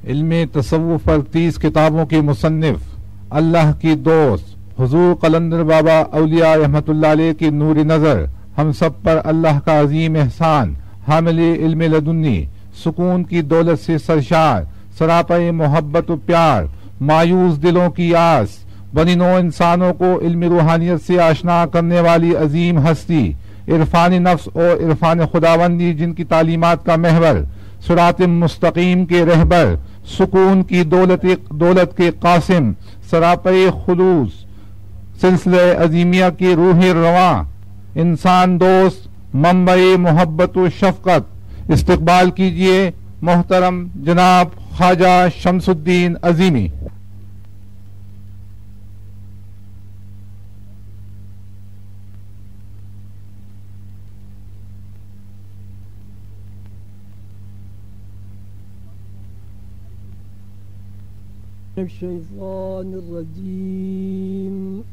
علم تصوف پر 30 کتابوں کے مصنف، اللہ کی دوست حضور قلندر بابا اولیاء رحمت اللہ علیہ کی نور نظر، ہم سب پر اللہ کا عظیم احسان، حامل علم لدنی، سکون کی دولت سے سرشار، سراپے محبت و پیار، مایوس دلوں کی آس، بنی نوع انسانوں کو علم روحانیت سے آشنا کرنے والی عظیم ہستی، عرفان نفس اور عرفان خداوندی جن کی تعلیمات کا محور، صراط مستقیم کے رہبر، سکون کی دولت کے قاسم، سراپے خلوص، سلسلہ عظیمیہ کی روح رواں، انسان دوست، منبع محبت و شفقت، استقبال کیجئے محترم جناب خواجہ شمس الدین عظیمی۔ الشیطان الرجیم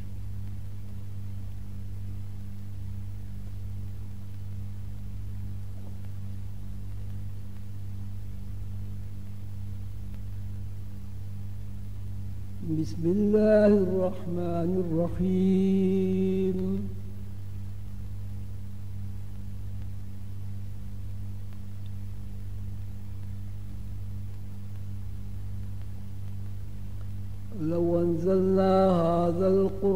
بسم اللہ الرحمن الرحیم لو انزلنا هذا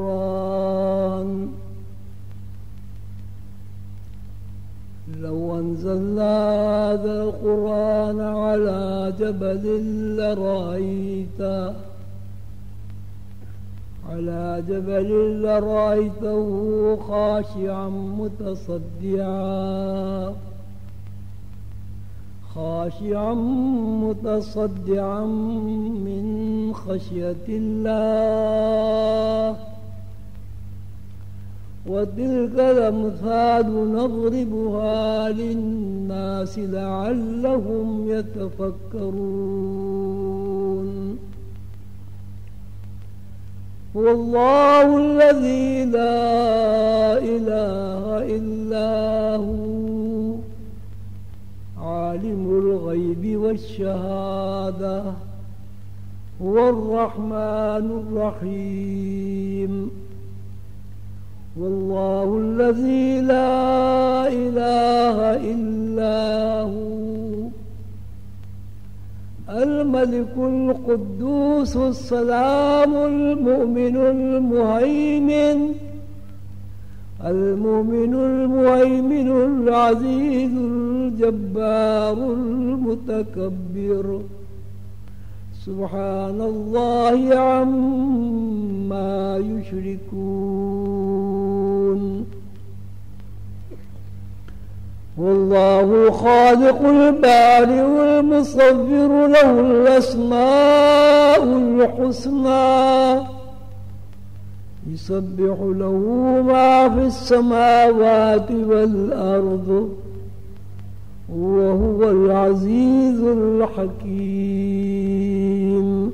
القرآن على جبل لرأيته خاشعا متصدعا من خشية الله وتلك الأمثال نضربها للناس لعلهم يتفكرون هو الله الذي لا إله إلا هو عالم الغيب والشهادة هو الرحمن الرحيم والله الذي لا إله إلا هو الملك القدوس السلام المؤمن المهيمن العزيز الجبار المتكبر سبحان الله عما يشركون والله خالق البارئ والمصور له الأسماء الحسنى يسبح له ما في السماوات والأرض وهو العزيز الحكيم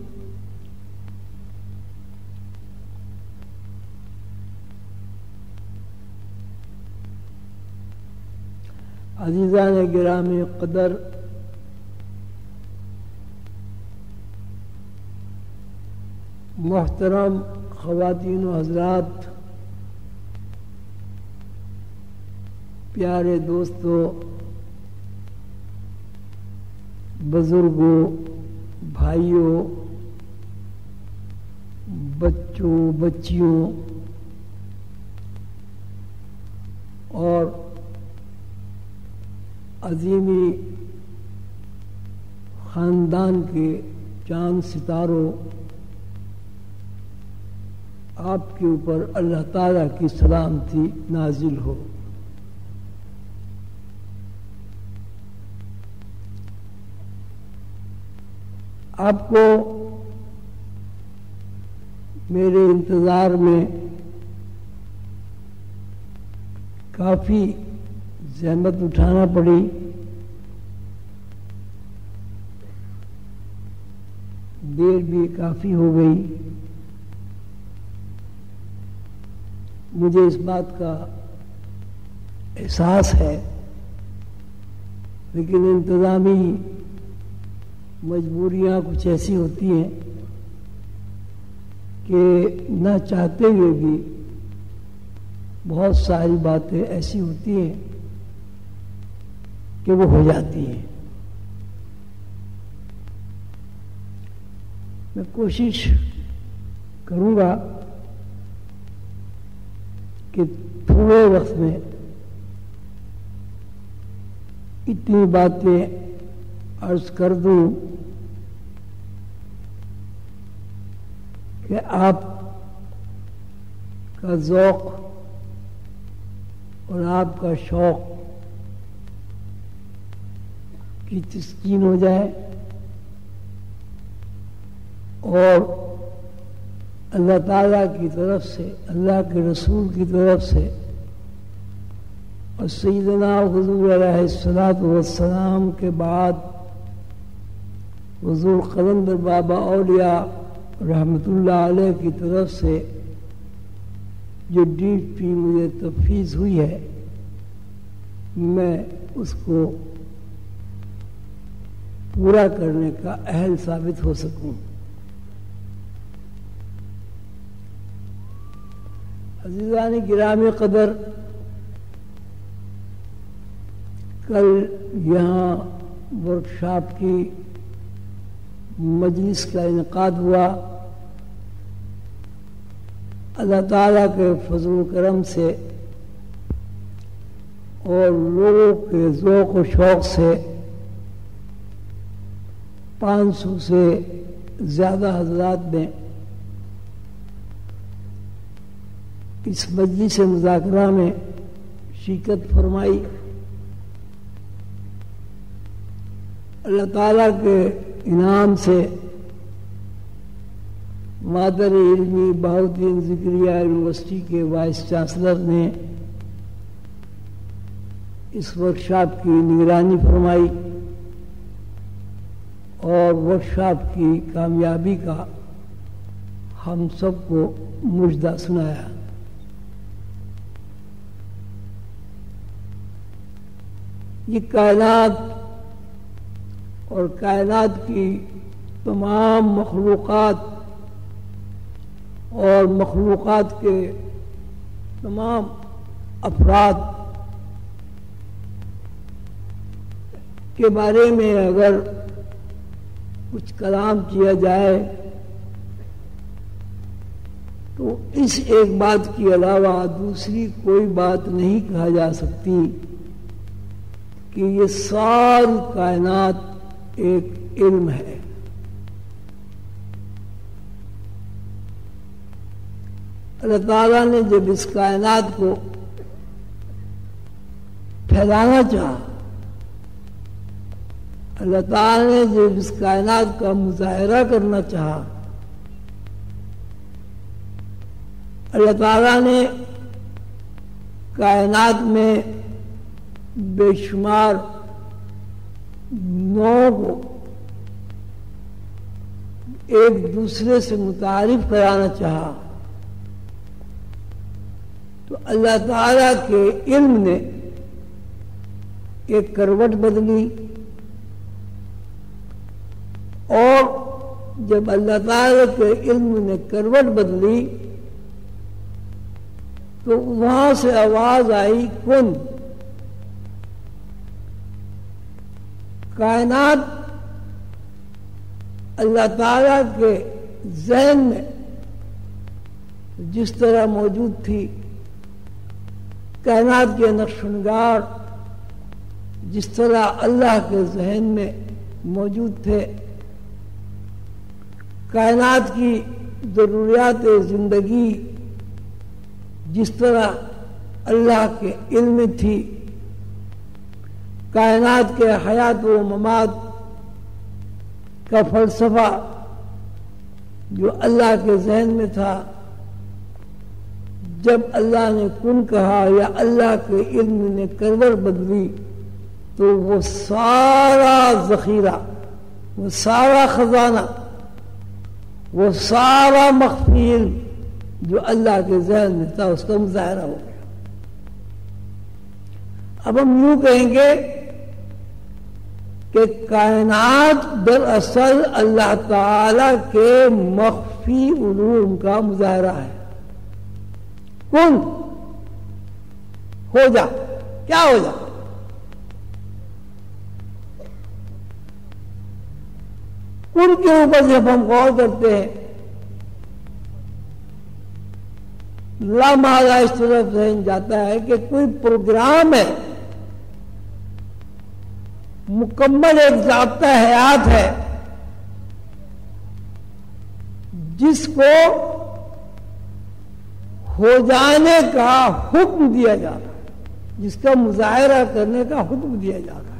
عزیزان گرامی قدر، محترم خواتین و حضرات، پیارے دوستو، بزرگوں، بھائیوں، بچوں، بچیوں اور عظیمی خاندان کے چاند ستاروں، آپ کے اوپر اللہ تعالیٰ کی سلامتی نازل ہو۔ آپ کو میرے انتظار میں کافی زحمت اٹھانا پڑی، دیر بھی کافی ہو گئی۔ مجھے اس بات کا احساس ہے، لیکن انتظامی مجبوریاں کچھ ایسی ہوتی ہیں کہ نہ چاہتے ہوئے بھی بہت ساری باتیں ایسی ہوتی ہیں کہ وہ ہو جاتی ہیں. میں کوشش کروں گا کہ تھوڑے وقت میں اتنی باتیں عرض کر دوں کہ آپ کا ذوق اور آپ کا شوق کی تسکین ہو جائے اور اللہ تعالیٰ کی طرف سے، اللہ کے رسول کی طرف سے اور سیدنا حضور علیہ الصلوۃ والسلام کے بعد حضور قلندر بابا اولیاء رحمۃ اللہ علیہ کی طرف سے جو ڈیٹ پی مجھے تفویض ہوئی ہے، میں اس کو پورا کرنے کا اہل ثابت ہو سکوں. عزیزان گرامی قدر، کل یہاں ورکشاپ کی مجلس کا انعقاد ہوا. اللہ تعالیٰ کے فضل و کرم سے اور لوگوں کے ذوق و شوق سے 500 سے زیادہ حضرات نے اس مجلس مذاکرہ میں شرکت فرمائی. اللہ تعالیٰ کے انعام سے مادر علمی بہاؤالدین ذکریہ یونیورسٹی کے وائس چانسلر نے اس ورکشاپ کی نگرانی فرمائی اور ورکشاپ کی کامیابی کا ہم سب کو مژدہ سنایا. یہ کائنات اور کائنات کی تمام مخلوقات اور مخلوقات کے تمام افراد کے بارے میں اگر کچھ کلام کیا جائے تو اس ایک بات کے علاوہ دوسری کوئی بات نہیں کہا جا سکتی کہ یہ ساری کائنات ایک علم ہے. اللہ تعالیٰ نے جب اس کائنات کو پھیلانا چاہا، اللہ تعالیٰ نے جب اس کائنات کا مظاہرہ کرنا چاہا، اللہ تعالیٰ نے کائنات میں بے شمار نوعوں کو ایک دوسرے سے متعارف کرانا چاہا تو اللہ تعالیٰ کے علم نے ایک کروٹ بدلی، اور جب اللہ تعالیٰ کے علم نے کروٹ بدلی تو وہاں سے آواز آئی کن. کائنات اللہ تعالیٰ کے ذہن میں جس طرح موجود تھی، کائنات کے نقش و نگار جس طرح اللہ کے ذہن میں موجود تھے، کائنات کی ضروریات زندگی جس طرح اللہ کے علم میں تھی، کائنات کے حیات و ممات کا فلسفہ جو اللہ کے ذہن میں تھا، جب اللہ نے کن کہا یا اللہ کے علم نے کروٹ بدلی تو وہ سارا ذخیرہ، وہ سارا خزانہ، وہ سارا مخفی علم جو اللہ کے ذہن میں تھا اس کا مظاہرہ ہو گیا. اب ہم یوں کہیں گے کہ کائنات دراصل اللہ تعالی کے مخفی علوم کا مظاہرہ ہے. کن ہو جا، کیا ہو جا. ان کے اوپر جب ہم غور کرتے ہیں لامحالہ اس طرف ذہن جاتا ہے کہ کوئی پروگرام ہے، مکمل ایک ضابطہ حیات ہے جس کو ہو جانے کا حکم دیا جا رہا ہے، جس کا مظاہرہ کرنے کا حکم دیا جا رہا ہے.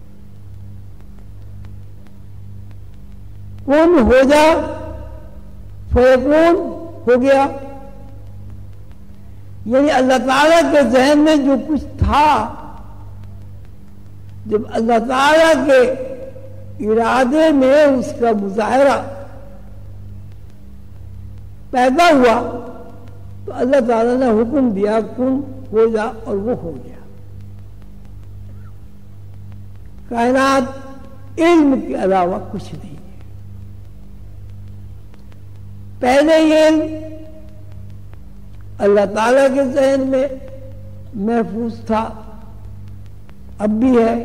کون ہو جا فیکون ہو گیا. یعنی اللہ تعالیٰ کے ذہن میں جو کچھ تھا، جب اللہ تعالیٰ کے ارادے میں اس کا مظاہرہ پیدا ہوا تو اللہ تعالیٰ نے حکم دیا کن ہو جا، اور وہ ہو گیا. کائنات علم کے علاوہ کچھ نہیں ہے. پہلے یہ علم اللہ تعالیٰ کے ذہن میں محفوظ تھا، اب بھی ہے.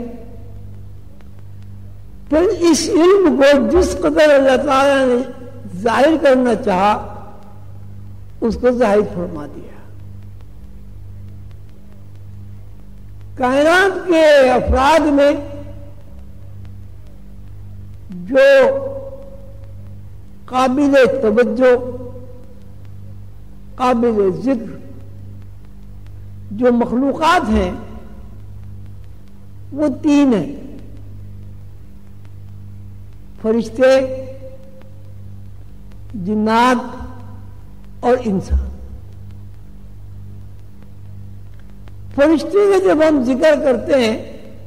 پھر اس علم کو جس قدر اللہ تعالیٰ نے ظاہر کرنا چاہا اس کو ظاہر فرما دیا. کائنات کے افراد میں جو قابل توجہ، قابل ذکر جو مخلوقات ہیں وہ تین ہیں: فرشتے، جنات اور انسان. فرشتے کا جب ہم ذکر کرتے ہیں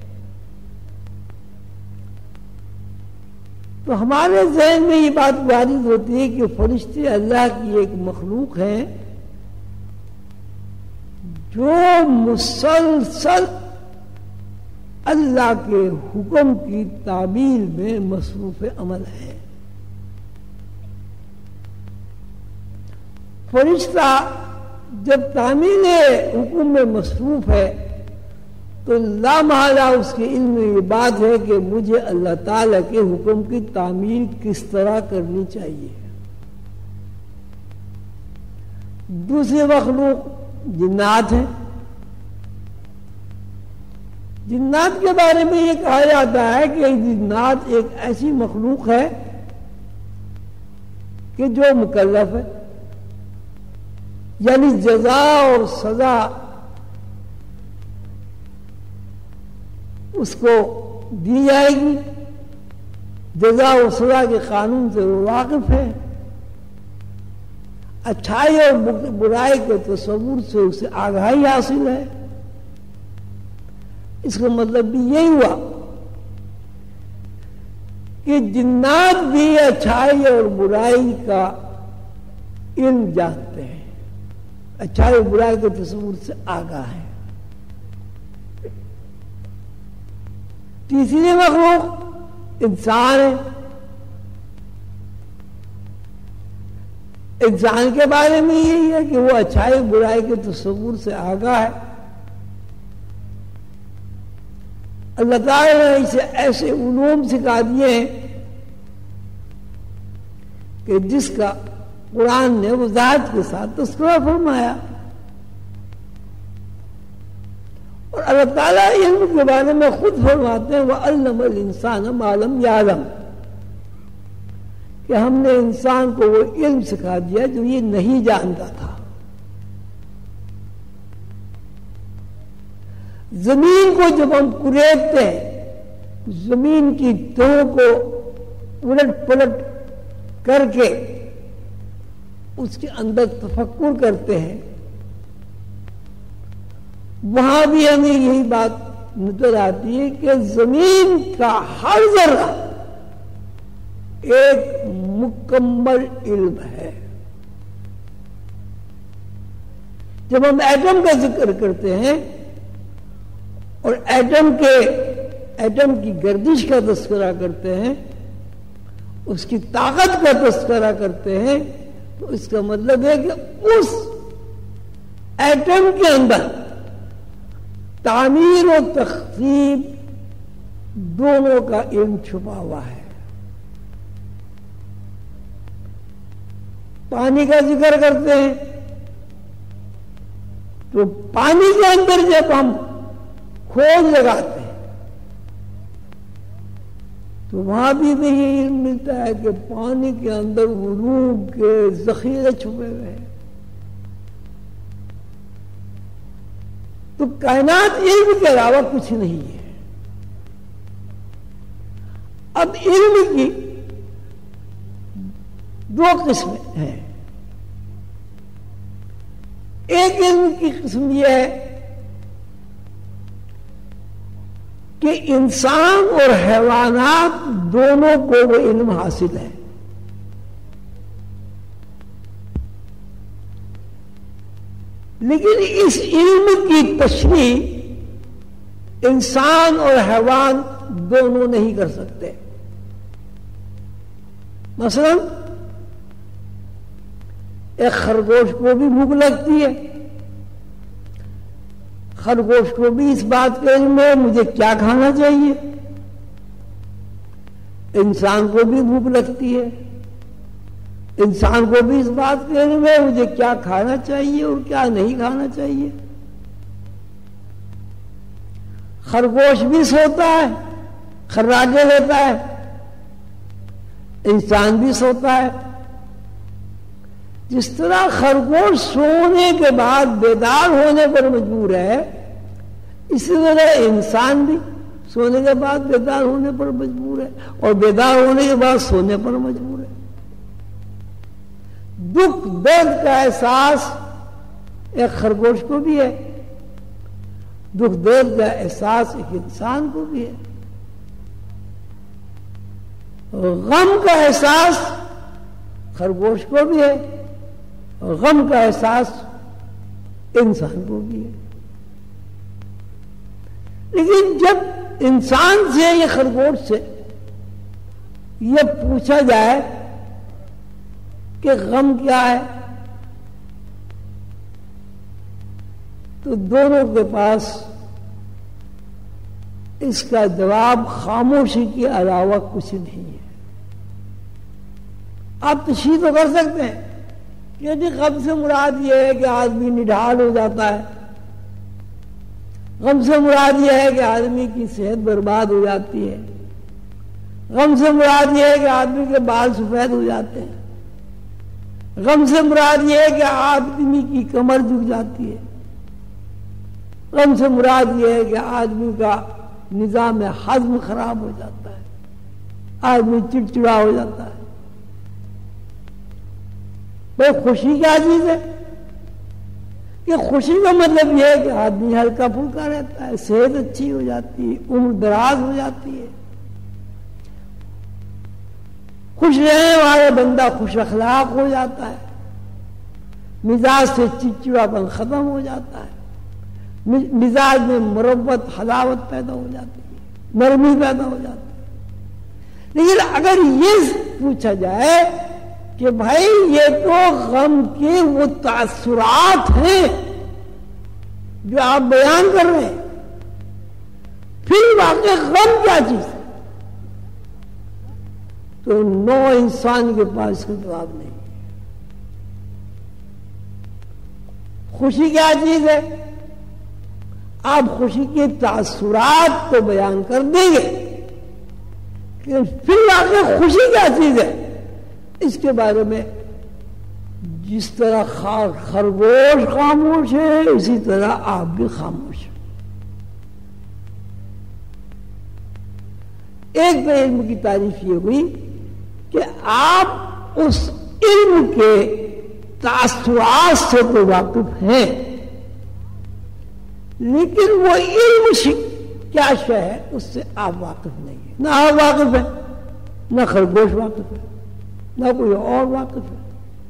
تو ہمارے ذہن میں یہ بات وارد ہوتی ہے کہ فرشتے اللہ کی ایک مخلوق ہے جو مسلسل اللہ کے حکم کی تعمیل میں مصروف عمل ہے. فرشتہ جب تعمیل حکم میں مصروف ہے تو لامحالہ اس کے علم میں یہ بات ہے کہ مجھے اللہ تعالیٰ کے حکم کی تعمیل کس طرح کرنی چاہیے. دوسری مخلوق جنات ہیں. جنات کے بارے میں یہ کہا جاتا ہے کہ جنات ایک ایسی مخلوق ہے کہ جو مکلف ہے، یعنی جزا اور سزا اس کو دی جائے گی. جزا اور سزا کے قانون سے وہ واقف ہے. اچھائی اور برائی کے تصور سے اسے آگاہی حاصل ہے. اس کا مطلب بھی یہی ہوا کہ جنات بھی اچھائی اور برائی کا علم جانتے ہیں، اچھائی اور برائی کے تصور سے آگاہ ہے. تیسری مخلوق انسان ہے. انسان کے بارے میں یہی ہے کہ وہ اچھائی برائی کے تصور سے آگاہ ہے. اللہ تعالیٰ نے اسے ایسے علوم سکھا دیے ہیں کہ جس کا قرآن نے وضاحت کے ساتھ تذکرہ فرمایا. اور اللہ تعالیٰ علم کے بارے میں خود فرماتے ہیں وَعَلَّمَ الْإِنسَانَ مَا لَمْ يَعْلَمْ، کہ ہم نے انسان کو وہ علم سکھا دیا جو یہ نہیں جانتا تھا. زمین کو جب ہم کریدتے ہیں، زمین کی تہوں کو الٹ پلٹ کر کے اس کے اندر تفکر کرتے ہیں، وہاں بھی ہمیں یہی بات نظر آتی ہے کہ زمین کا ہر ذرہ ایک مکمل علم ہے. جب ہم ایٹم کا ذکر کرتے ہیں اور ایٹم کے ایٹم کی گردش کا تذکرہ کرتے ہیں، اس کی طاقت کا تذکرہ کرتے ہیں، تو اس کا مطلب ہے کہ اس ایٹم کے اندر تعمیر و تخریب دونوں کا علم چھپا ہوا ہے۔ پانی کا ذکر کرتے ہیں تو پانی کے اندر جب ہم کھوج لگاتے ہیں تو وہاں بھی یہ علم ملتا ہے کہ پانی کے اندر علوم کے ذخیرے چھپے ہوئے ہیں۔ تو کائنات علم کے علاوہ کچھ نہیں ہے۔ اب علم کی دو قسمیں ہیں۔ ایک علم کی قسم یہ ہے کہ انسان اور حیوانات دونوں کو وہ علم حاصل ہے۔ لیکن اس علم کی تشریح انسان اور حیوان دونوں نہیں کر سکتے۔ مثلا ایک خرگوش کو بھی بھوک لگتی ہے، خرگوش کو بھی اس بات کا علم ہے مجھے کیا کھانا چاہیے۔ انسان کو بھی بھوک لگتی ہے، انسان کو بھی اس بات کا علم ہے مجھے کیا کھانا چاہیے اور کیا نہیں کھانا چاہیے۔ خرگوش بھی سوتا ہے، خراٹے لیتا ہے، انسان بھی سوتا ہے۔ جس طرح خرگوش سونے کے بعد بیدار ہونے پر مجبور ہے، اسی طرح انسان بھی سونے کے بعد بیدار ہونے پر مجبور ہے اور بیدار ہونے کے بعد سونے پر مجبور ہے۔ دکھ درد کا احساس ایک خرگوش کو بھی ہے، دکھ درد کا احساس ایک انسان کو بھی ہے، غم کا احساس خرگوش کو بھی ہے، غم کا احساس انسان کو بھی ہے۔ لیکن جب انسان سے یا خرگوش سے یہ پوچھا جائے کہ غم کیا ہے تو دونوں کے پاس اس کا جواب خاموشی کے علاوہ کچھ نہیں ہے۔ آپ تشریح تو کر سکتے ہیں کہ غم سے مراد یہ ہے کہ آدمی نڈھال ہو جاتا ہے، غم سے مراد یہ ہے کہ آدمی کی صحت برباد ہو جاتی ہے، غم سے مراد یہ ہے کہ آدمی کے بال سفید ہو جاتے ہیں، غم سے مراد یہ ہے کہ آدمی کی کمر جھک جاتی ہے، غم سے مراد یہ ہے کہ آدمی کا نظام ہضم خراب ہو جاتا ہے، آدمی چڑچڑا ہو جاتا ہے۔ بھئی خوشی کیا چیز ہے؟ کہ خوشی کا مطلب یہ ہے کہ آدمی ہلکا پھلکا رہتا ہے، صحت اچھی ہو جاتی ہے، عمر دراز ہو جاتی ہے، خوش رہنے والا بندہ خوش اخلاق ہو جاتا ہے، مزاج سے چڑچڑاپن ختم ہو جاتا ہے، مزاج میں مربت حلاوت پیدا ہو جاتی ہے، نرمی پیدا ہو جاتی ہے۔ لیکن اگر یہ پوچھا جائے کہ بھائی یہ تو غم کے وہ تاثرات ہیں جو آپ بیان کر رہے ہیں، پھر واقع غم کیا چیز ہے؟ تو نو انسان کے پاس کوئی جواب نہیں۔ خوشی کیا چیز ہے؟ آپ خوشی کے تاثرات کو بیان کر دیں گے، کہ پھر واقع خوشی کیا چیز ہے اس کے بارے میں جس طرح خرگوش خاموش ہے اسی طرح آپ بھی خاموش ہیں۔ ایک تو علم کی تعریف یہ ہوئی کہ آپ اس علم کے تاثرات سے تو واقف ہیں، لیکن وہ علم کیا شے ہے اس سے آپ واقف نہیں ہیں۔ نہ آپ واقف ہیں، نہ خرگوش واقف ہے، نہ کوئی اور واقف ہے۔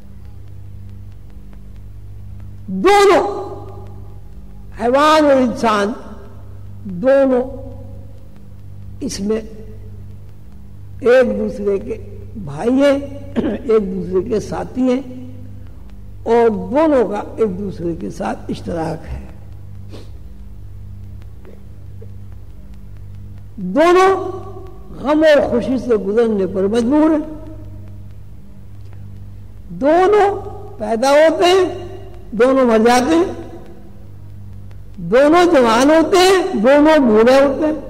دونوں حیوان اور انسان دونوں اس میں ایک دوسرے کے بھائی ہیں، ایک دوسرے کے ساتھی ہیں، اور دونوں کا ایک دوسرے کے ساتھ اشتراک ہے. دونوں غم اور خوشی سے گزرنے پر مجبور ہیں. دونوں پیدا ہوتے ہیں، دونوں مر جاتے ہیں. دونوں جوان ہوتے ہیں، دونوں بوڑھے ہوتے ہیں.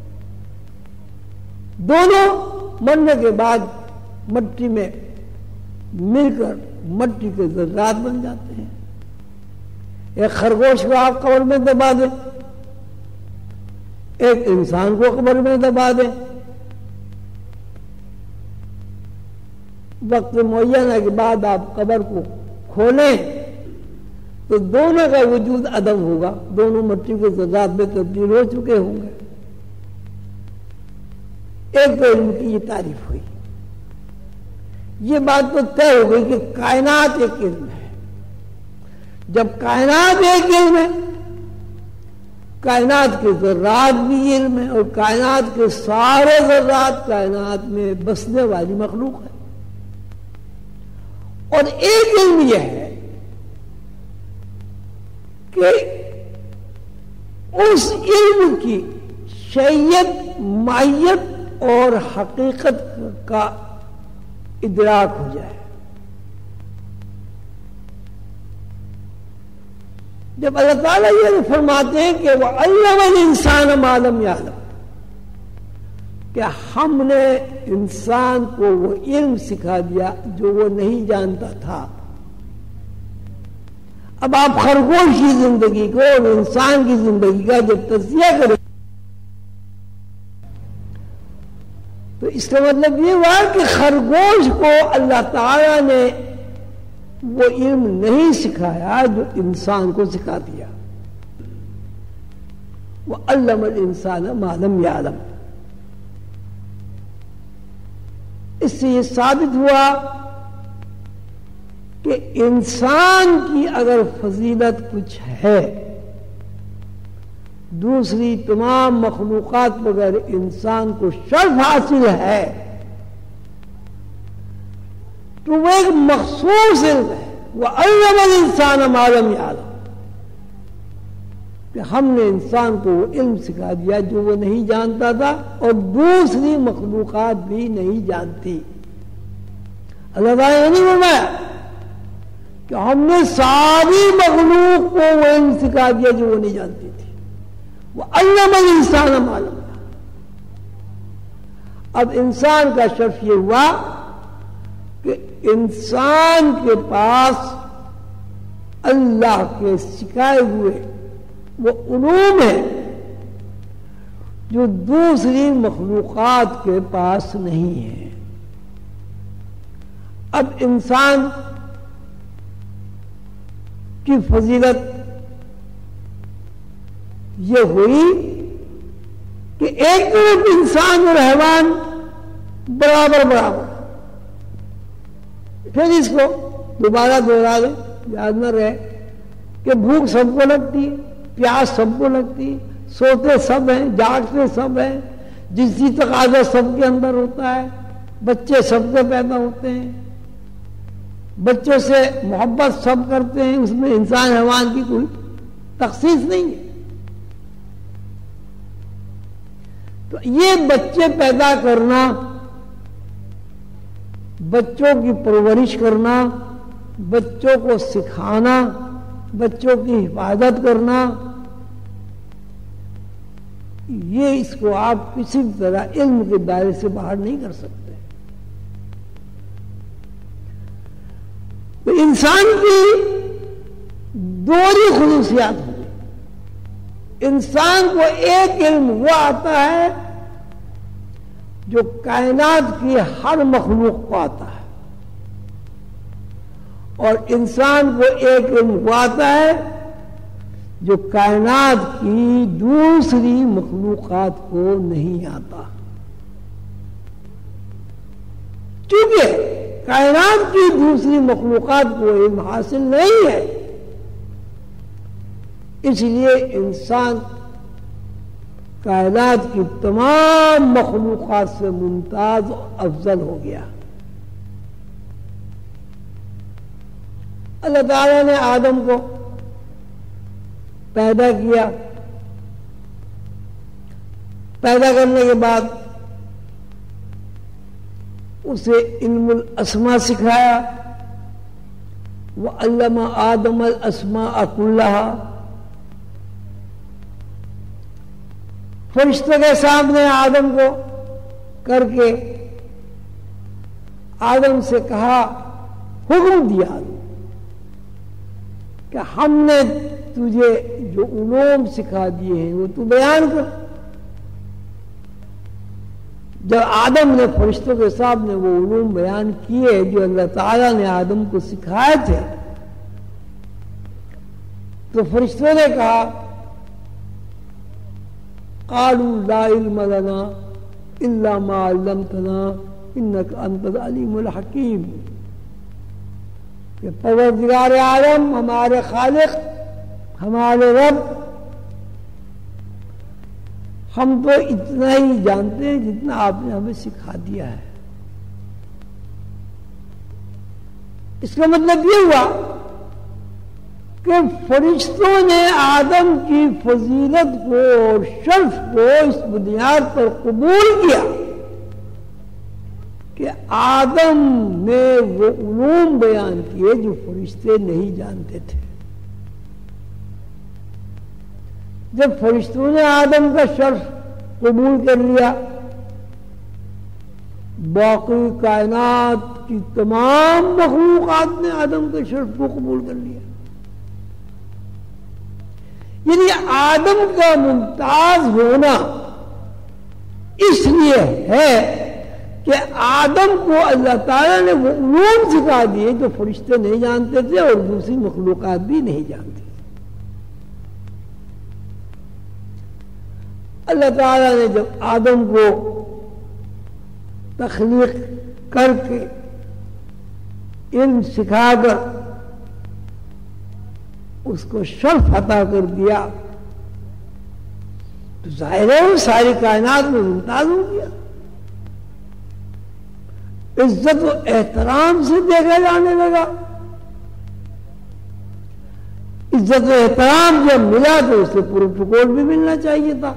دونوں مرنے کے بعد مٹی میں مل کر مٹی کے ذرات بن جاتے ہیں. ایک خرگوش کو آپ قبر میں دبا دیں، ایک انسان کو قبر میں دبا دیں، وقت معینہ کے بعد آپ قبر کو کھولیں تو دونوں کا وجود عدم ہوگا، دونوں مٹی کے ذرات میں تبدیل ہو چکے ہوں گے. ایک تو علم کی یہ تعریف ہوئی. یہ بات تو طے ہو گئی کہ کائنات ایک علم ہے. جب کائنات ایک علم ہے، کائنات کے ذرات بھی علم ہے، اور کائنات کے سارے ذرات کائنات میں بسنے والی مخلوق ہے. اور ایک علم یہ ہے کہ اس علم کی شیعت، ماہیت اور حقیقت کا ادراک ہو جائے. جب اللہ تعالیٰ یہ فرماتے ہیں کہ وَعَلَّمَ الْإِنسَانَ مَا لَمْ يَعْلَمْ، کہ ہم نے انسان کو وہ علم سکھا دیا جو وہ نہیں جانتا تھا. اب آپ خرگوش کی زندگی کو اور انسان کی زندگی کا جب تجزیہ کریں تو اس کا مطلب یہ ہوا کہ خرگوش کو اللہ تعالیٰ نے وہ علم نہیں سکھایا جو انسان کو سکھا دیا. وَعَلَّمَ الْإِنسَانَ مَا لَمْ يَعْلَمْ. اس سے یہ ثابت ہوا کہ انسان کی اگر فضیلت کچھ ہے، دوسری تمام مخلوقات مگر انسان کو شرف حاصل ہے، تو وہ ایک مخصوص علم ہے. وَعَلَّمَ الْإِنسَانَ مَا لَمْ يَعْلَمْ، کہ ہم نے انسان کو وہ علم سکھا دیا جو وہ نہیں جانتا تھا اور دوسری مخلوقات بھی نہیں جانتی. اللہ تعالیٰ نے نہیں فرمایا کہ ہم نے ساری مخلوق کو وہ علم سکھا دیا جو وہ نہیں جانتی تھی. وَعَلَّمَ الْإِنسَانَ مَا لَمْ يَعْلَمْ. اب انسان کا شرف یہ ہوا کہ انسان کے پاس اللہ کے سکھائے ہوئے وہ علوم ہے جو دوسری مخلوقات کے پاس نہیں ہے. اب انسان کی فضیلت یہ ہوئی کہ ایک طرف انسان اور حیوان برابر، پھر اس کو دوبارہ دوہرا دیں، یاد نہ رہے کہ بھوک سب کو لگتی ہے، پیاس سب کو لگتی ہے، سوتے سب ہیں، جاگتے سب ہیں، جنسی تقاضا سب کے اندر ہوتا ہے، بچے سب کو پیدا ہوتے ہیں، بچوں سے محبت سب کرتے ہیں، اس میں انسان حیوان کی کوئی تخصیص نہیں ہے. تو یہ بچے پیدا کرنا، بچوں کی پرورش کرنا، بچوں کو سکھانا، بچوں کی حفاظت کرنا، یہ اس کو آپ کسی طرح علم کے دائرے سے باہر نہیں کر سکتے. تو انسان کی دو ہی خصوصیات ہوئی. انسان کو ایک علم وہ آتا ہے جو کائنات کی ہر مخلوق کو آتا ہے، اور انسان کو ایک علم وہ آتا ہے جو کائنات کی دوسری مخلوقات کو نہیں آتا. چونکہ کائنات کی دوسری مخلوقات کو علم حاصل نہیں ہے، اس لیے انسان کائنات کی تمام مخلوقات سے ممتاز و افضل ہو گیا. اللہ تعالیٰ نے آدم کو پیدا کیا. پیدا کرنے کے بعد اسے علم الاسماء سکھایا. وَعَلَّمَ آدَمَ الْأَسْمَاءَ كُلَّهَا. فرشتوں کے سامنے آدم کو کر کے آدم سے کہا، حکم دیا کہ ہم نے تجھے جو علوم سکھا دیے ہیں وہ تو بیان کر. جب آدم نے فرشتوں کے سامنے وہ علوم بیان کیے جو اللہ تعالیٰ نے آدم کو سکھائے تھے، تو فرشتوں نے کہا قالوا لا علم لنا الا ما علمتنا انك انت العليم الحكيم. کہ پروردگار عالم، ہمارے خالق، ہمارے رب، ہم تو اتنا ہی جانتے ہیں جتنا آپ نے ہمیں سکھا دیا ہے. اس کا مطلب یہ ہوا کہ فرشتوں نے آدم کی فضیلت کو اور شرف کو اس بنیاد پر قبول کیا کہ آدم نے وہ علوم بیان کیے جو فرشتے نہیں جانتے تھے. جب فرشتوں نے آدم کا شرف قبول کر لیا، باقی کائنات کی تمام مخلوقات نے آدم کے شرف کو قبول کر لیا. یعنی آدم کا ممتاز ہونا اس لیے ہے کہ آدم کو اللہ تعالیٰ نے وہ علوم سکھا دیے جو فرشتے نہیں جانتے تھے اور دوسری مخلوقات بھی نہیں جانتی. اللہ تعالیٰ نے جب آدم کو تخلیق کر کے علم سکھا کر اس کو شرف عطا کر دیا تو ظاہر ہے وہ ساری کائنات میں ممتاز ہو گیا. عزت و احترام سے دیکھا جانے لگا. عزت و احترام جب ملا تو اسے پروٹوکول بھی ملنا چاہیے تھا.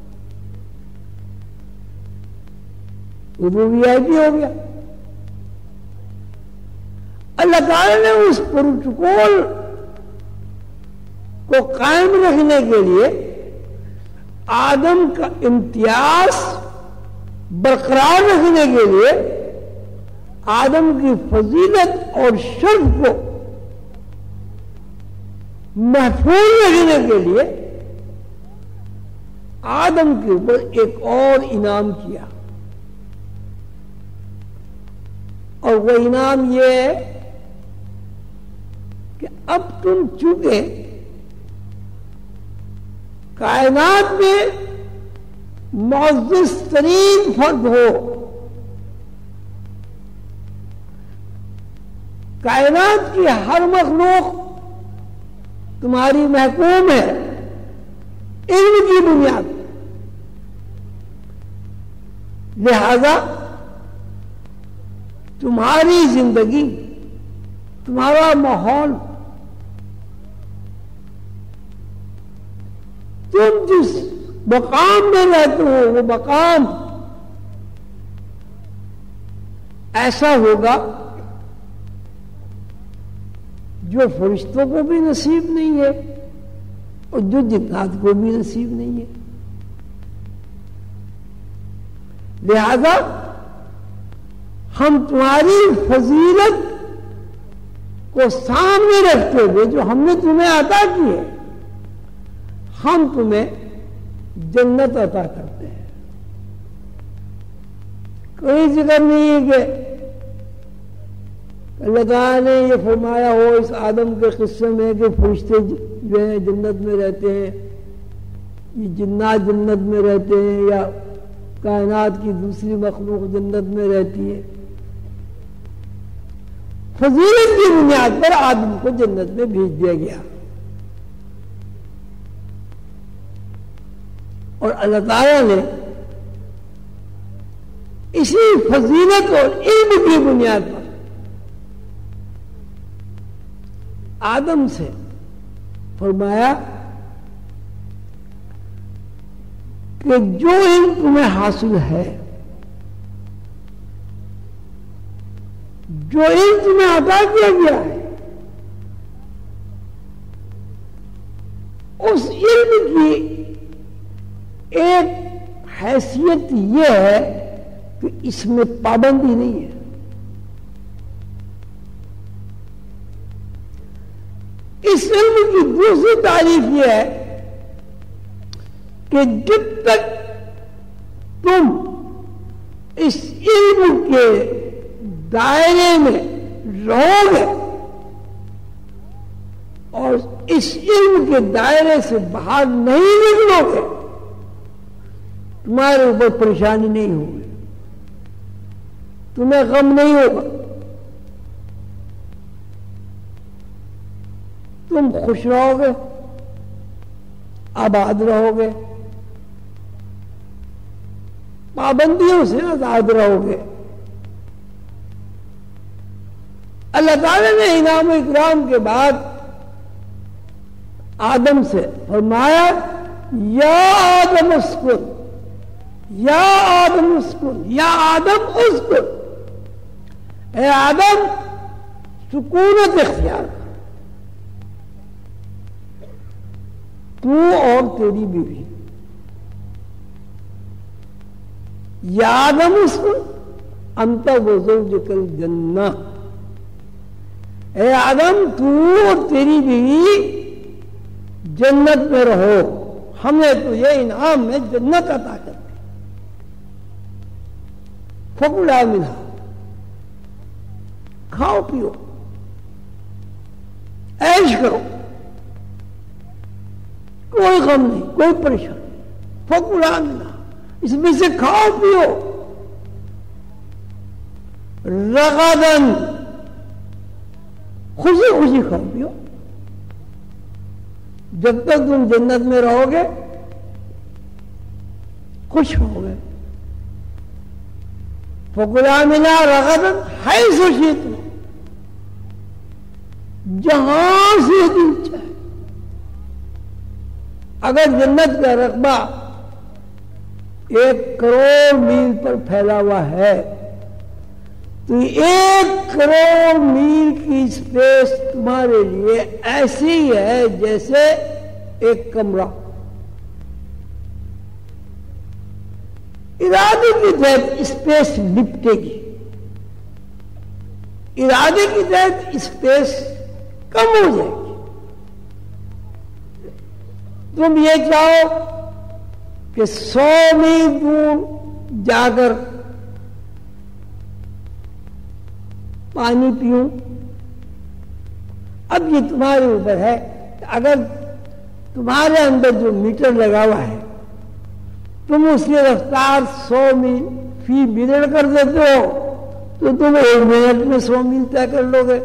وہ VIP ہو گیا. اللہ تعالی نے اس پروٹوکول کو قائم رکھنے کے لیے آدم کا امتیاز برقرار رکھنے کے لیے، آدم کی فضیلت اور شرف کو محفوظ رکھنے کے لیے آدم کے اوپر ایک اور انعام کیا. اور وہ انعام یہ ہے کہ اب تم چونکہ کائنات میں معزز ترین فرد ہو، کائنات کی ہر مخلوق تمہاری محکوم ہے علم کی بنیاد، لہذا تمہاری زندگی، تمہارا ماحول، تم جس مقام میں رہتے ہو وہ مقام ایسا ہوگا جو فرشتوں کو بھی نصیب نہیں ہے اور جو جنات کو بھی نصیب نہیں ہے. لہذا ہم تمہاری فضیلت کو سامنے رکھتے ہوئے جو ہم نے تمہیں عطا کی ہے، ہم تمہیں جنت عطا کرتے ہیں. کوئی ذکر نہیں ہے کہ اللہ تعالیٰ نے یہ فرمایا ہو اس آدم کے قصے میں کہ فرشتے جو ہیں جنت میں رہتے ہیں، یہ جنات جنت میں رہتے ہیں، یا کائنات کی دوسری مخلوق جنت میں رہتی ہے. فضیلت کی بنیاد پر آدم کو جنت میں بھیج دیا گیا. اور اللہ تعالیٰ نے اسی فضیلت اور علم کی بنیاد پر آدم سے فرمایا کہ جو علم تمہیں حاصل ہے، جو علم تمہیں عطا کیا گیا ہے، اس علم کی ایک حیثیت یہ ہے کہ اس میں پابندی نہیں ہے۔ اس علم کی دوسری تعریف یہ ہے کہ جب تک تم اس علم کے دائرے میں رہو گے اور اس علم کے دائرے سے باہر نہیں نکلو گے، تمہارے اوپر پریشانی نہیں ہوگی، تمہیں غم نہیں ہوگا، تم خوش رہو گے، آباد رہو گے، پابندیوں سے آزاد رہو گے۔ اللہ تعالیٰ نے انعام و اکرام کے بعد آدم سے فرمایا یا آدم اسکن، یا آدم اسکن، یا آدم اسکن، اے آدم سکونت اختیار کر، تو اور تیری بیوی۔ یا آدم اسکن انت وزوجک الجنہ، اے آدم تو اور تیری بیوی جنت میں رہو، ہم نے تجھے انعام میں جنت عطا کر دی۔ فکلا منہا، کھاؤ پیو، عیش کرو، کوئی غم نہیں، کوئی پریشانی نہیں۔ فکلا منہا، اس میں سے کھاؤ پیو، رغدن، خوشی خوشی کھاؤ پیو، جب تک تم جنت میں رہو گے خوش ہو گے۔ فکلا منہا رغدن حیث شئتم، جہاں سے دل چاہے۔ اگر جنت کا رقبہ 1 کروڑ میل پر پھیلا ہوا ہے تو 1 کروڑ میل کی اسپیس تمہارے لیے ایسی ہے جیسے ایک کمرہ۔ ارادے کی تحت اسپیس لپٹے گی، ارادے کی تحت اسپیس کم ہو جائے گی۔ تم یہ چاہو کہ 100 میل دور جا کر پانی پیوں، اب یہ تمہارے اوپر ہے کہ اگر تمہارے اندر جو میٹر لگا ہوا ہے تم اس کی رفتار 100 میل فی منٹ کر دیتے ہو تو تم 1 منٹ میں 100 میل طے کر لو گے،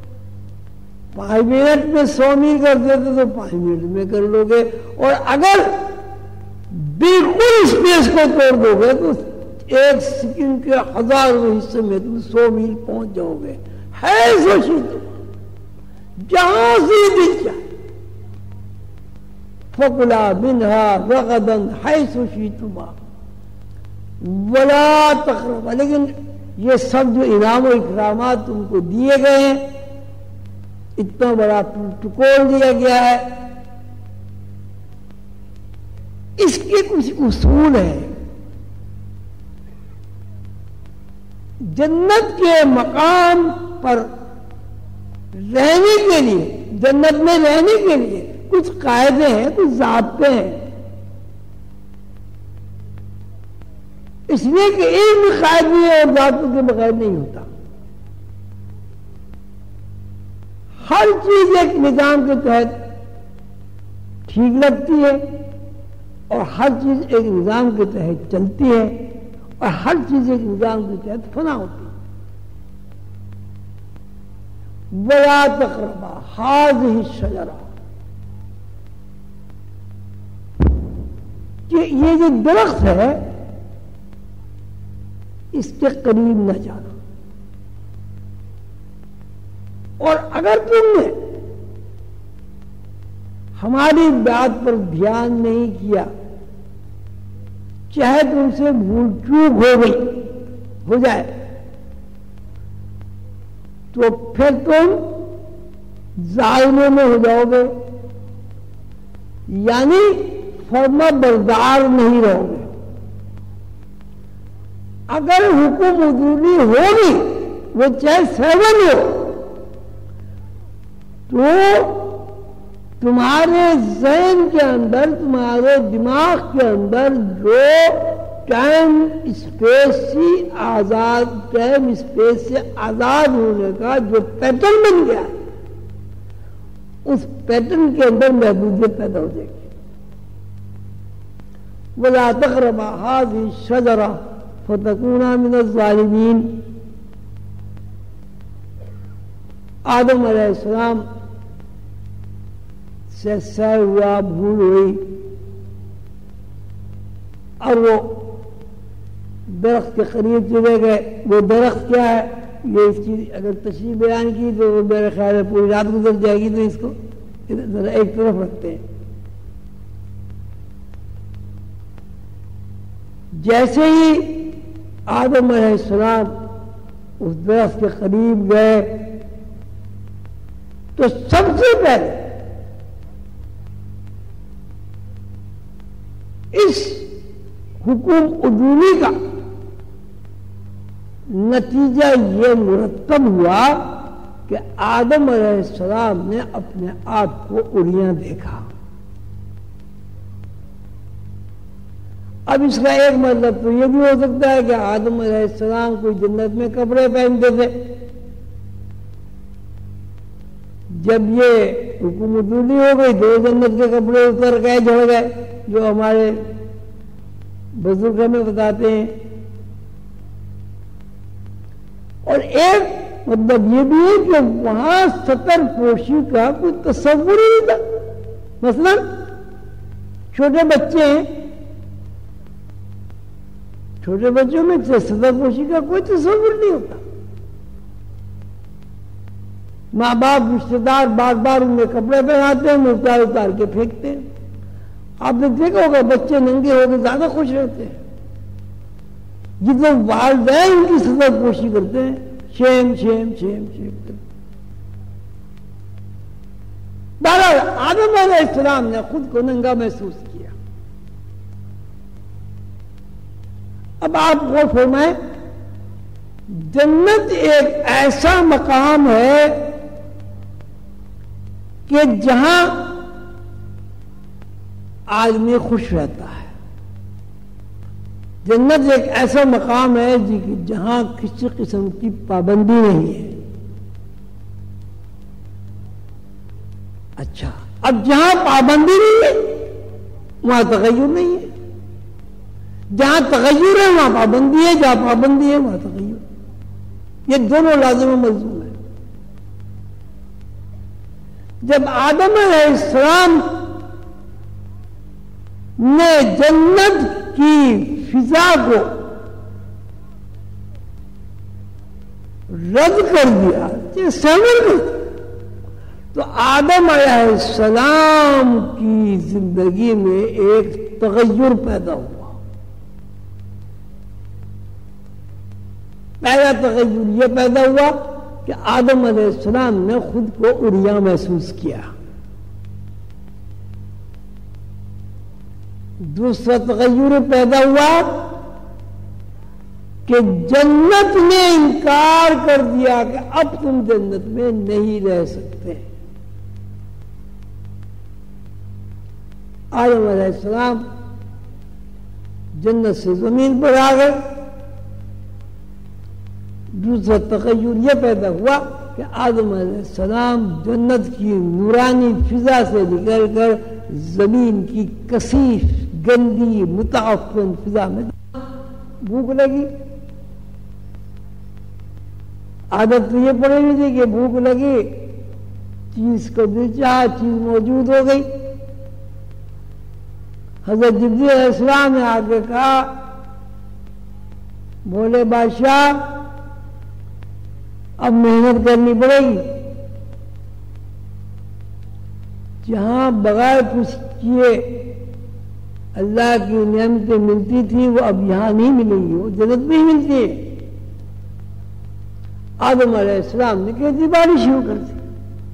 5 منٹ میں 100 میل کر دیتے تو 5 منٹ میں کر لو گے، اور اگر بالکل اسپیس کو توڑ دو گے تو 1 سیکنڈ کے 1000 حصے میں تم 100 میل پہنچ جاؤ گے۔ ہے سوچی تم جہاں سے دل چاہے۔ فکلا منہا رغدن حیث شئتما ولا تقربا، لیکن یہ سب جو انعام و اکرامات تم کو دیے گئے ہیں، اتنا بڑا پروٹوکول دیا گیا ہے، اس کے کچھ اصول ہیں۔ جنت کے مقام پر رہنے کے لیے، جنت میں رہنے کے لیے کچھ قاعدے ہیں، کچھ ضابطے ہیں، اس لیے کہ علم قاعدے اور ضابطوں کے بغیر نہیں ہوتا۔ ہر چیز ایک نظام کے تحت ٹھیک لگتی ہے اور ہر چیز ایک نظام کے تحت چلتی ہے اور ہر چیز ایک نظام کے تحت فنا ہوتی ہے۔ وَلَا تَقْرَبَا هَٰذِهِ الشَّجَرَةَ، کہ یہ جو درخت ہے اس کے قریب نہ جانا، اور اگر تم نے ہماری بات پر دھیان نہیں کیا، چاہے تم سے بھول چوک ہو جائے، تو پھر تم ظالموں میں ہو جاؤ گے، یعنی فرما بردار نہیں رہو گے۔ اگر حکم عدولی ہوگی، وہ چاہے 7 ہو، تو تمہارے ذہن کے اندر، تمہارے دماغ کے اندر جو ٹائم اسپیس سے آزاد ہونے کا جو پیٹرن بن گیا ہے، اس پیٹرن کے اندر محدودیت پیدا ہو جائے گی۔ وَلَا تَقْرَبَا هَٰذِهِ الشَّجَرَةَ فَتَكُونَا مِنَ الظَّالِمِينَ۔ آدم علیہ السلام سے سہ ہوا، بھول ہوئی، اور وہ درخت کے قریب چلے گئے۔ وہ درخت کیا ہے، یہ اس کی اگر تشریح بیان کی تو وہ میرے خیال ہے پوری رات گزر جائے گی، تو اس کو ذرا ایک طرف رکھتے ہیں۔ جیسے ہی آدم علیہ السلام اس درخت کے قریب گئے تو سب سے پہلے اس حکم عدولی کا نتیجہ یہ مرتب ہوا کہ آدم علیہ السلام نے اپنے آپ کو عریاں دیکھا۔ اب اس کا ایک مطلب تو یہ بھی ہو سکتا ہے کہ آدم علیہ السلام کوئی جنت میں کپڑے پہنتے تھے، جب یہ حکم عدولی ہو گئی تو جنت کے کپڑے اتر گئے، جھڑ گئے، جو ہمارے بزرگ ہمیں بتاتے ہیں۔ اور ایک مطلب یہ بھی ہے کہ وہاں ستر پوشی کا کوئی تصور ہی نہیں تھا۔ مثلا چھوٹے بچے ہیں، چھوٹے بچوں میں ستر پوشی کا کوئی تصور نہیں ہوتا۔ ماں باپ رشتے دار بار بار ان میں کپڑے پہناتے ہیں، اتار اتار کے پھینکتے ہیں۔ آپ نے دیکھا ہوگا بچے ننگے ہو کے زیادہ خوش رہتے ہیں، جتنے والدین ان کی ستر پوشی کرتے ہیں، شیم شیم شیم شیم کرتے۔ بہرحال آدم علیہ السلام نے خود کو ننگا محسوس کیا۔ اب آپ غور فرمائیں، جنت ایک ایسا مقام ہے کہ جہاں آدمی خوش رہتا ہے۔ جنت ایک ایسا مقام ہے جہاں کسی قسم کی پابندی نہیں ہے۔ اچھا، اب جہاں پابندی نہیں ہے وہاں تغیر نہیں ہے، جہاں تغیر ہے وہاں پابندی ہے، جہاں پابندی ہے وہاں تغیر۔ یہ دونوں لازم و ملزوم ہے۔ جب آدم علیہ السلام نے جنت کی فضا کو رد کر دیا، تو آدم علیہ السلام کی زندگی میں ایک تغیر پیدا ہوا۔ پہلا تغیر یہ پیدا ہوا کہ آدم علیہ السلام نے خود کو عریاں محسوس کیا۔ دوسرا تغیر پیدا ہوا کہ جنت نے انکار کر دیا کہ اب تم جنت میں نہیں رہ سکتے۔ آدم علیہ السلام جنت سے زمین پر آ گئے۔ دوسرا تغیر یہ پیدا ہوا کہ آدم علیہ السلام جنت کی نورانی فضا سے نکل کر زمین کی کثیف گندی متعفن فضا میں بھوک لگی۔ عادت تو یہ پڑے ہوئی تھی کہ بھوک لگی، چیز کو دل چاہا، چیز موجود ہو گئی، حضرت جبریل علیہ السلام نے آگے کہا بولے بادشاہ اب محنت کرنی پڑے گی، جہاں بغیر کچھ کیے اللہ کی نعمتیں ملتی تھی وہ اب یہاں نہیں ملیں گی، وہ جنت میں ہی ملتی ہے۔ آدم علیہ السلام نے کہتی بارش شروع کر دی۔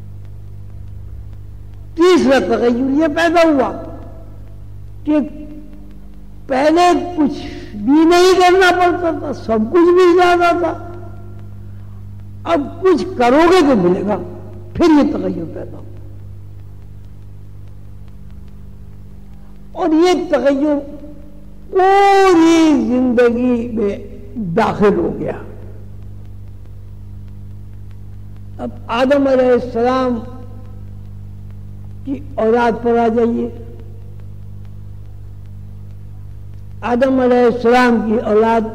تیسرا تغیر یہ پیدا ہوا کہ پہلے کچھ بھی نہیں کرنا پڑتا تھا، سب کچھ مل جاتا تھا، اب کچھ کرو گے تو ملے گا، پھر یہ تغیر پیدا ہوا۔ اور یہ تغیر پوری زندگی میں داخل ہو گیا۔ اب آدم علیہ السلام کی اولاد پر آ جائیے۔ آدم علیہ السلام کی اولاد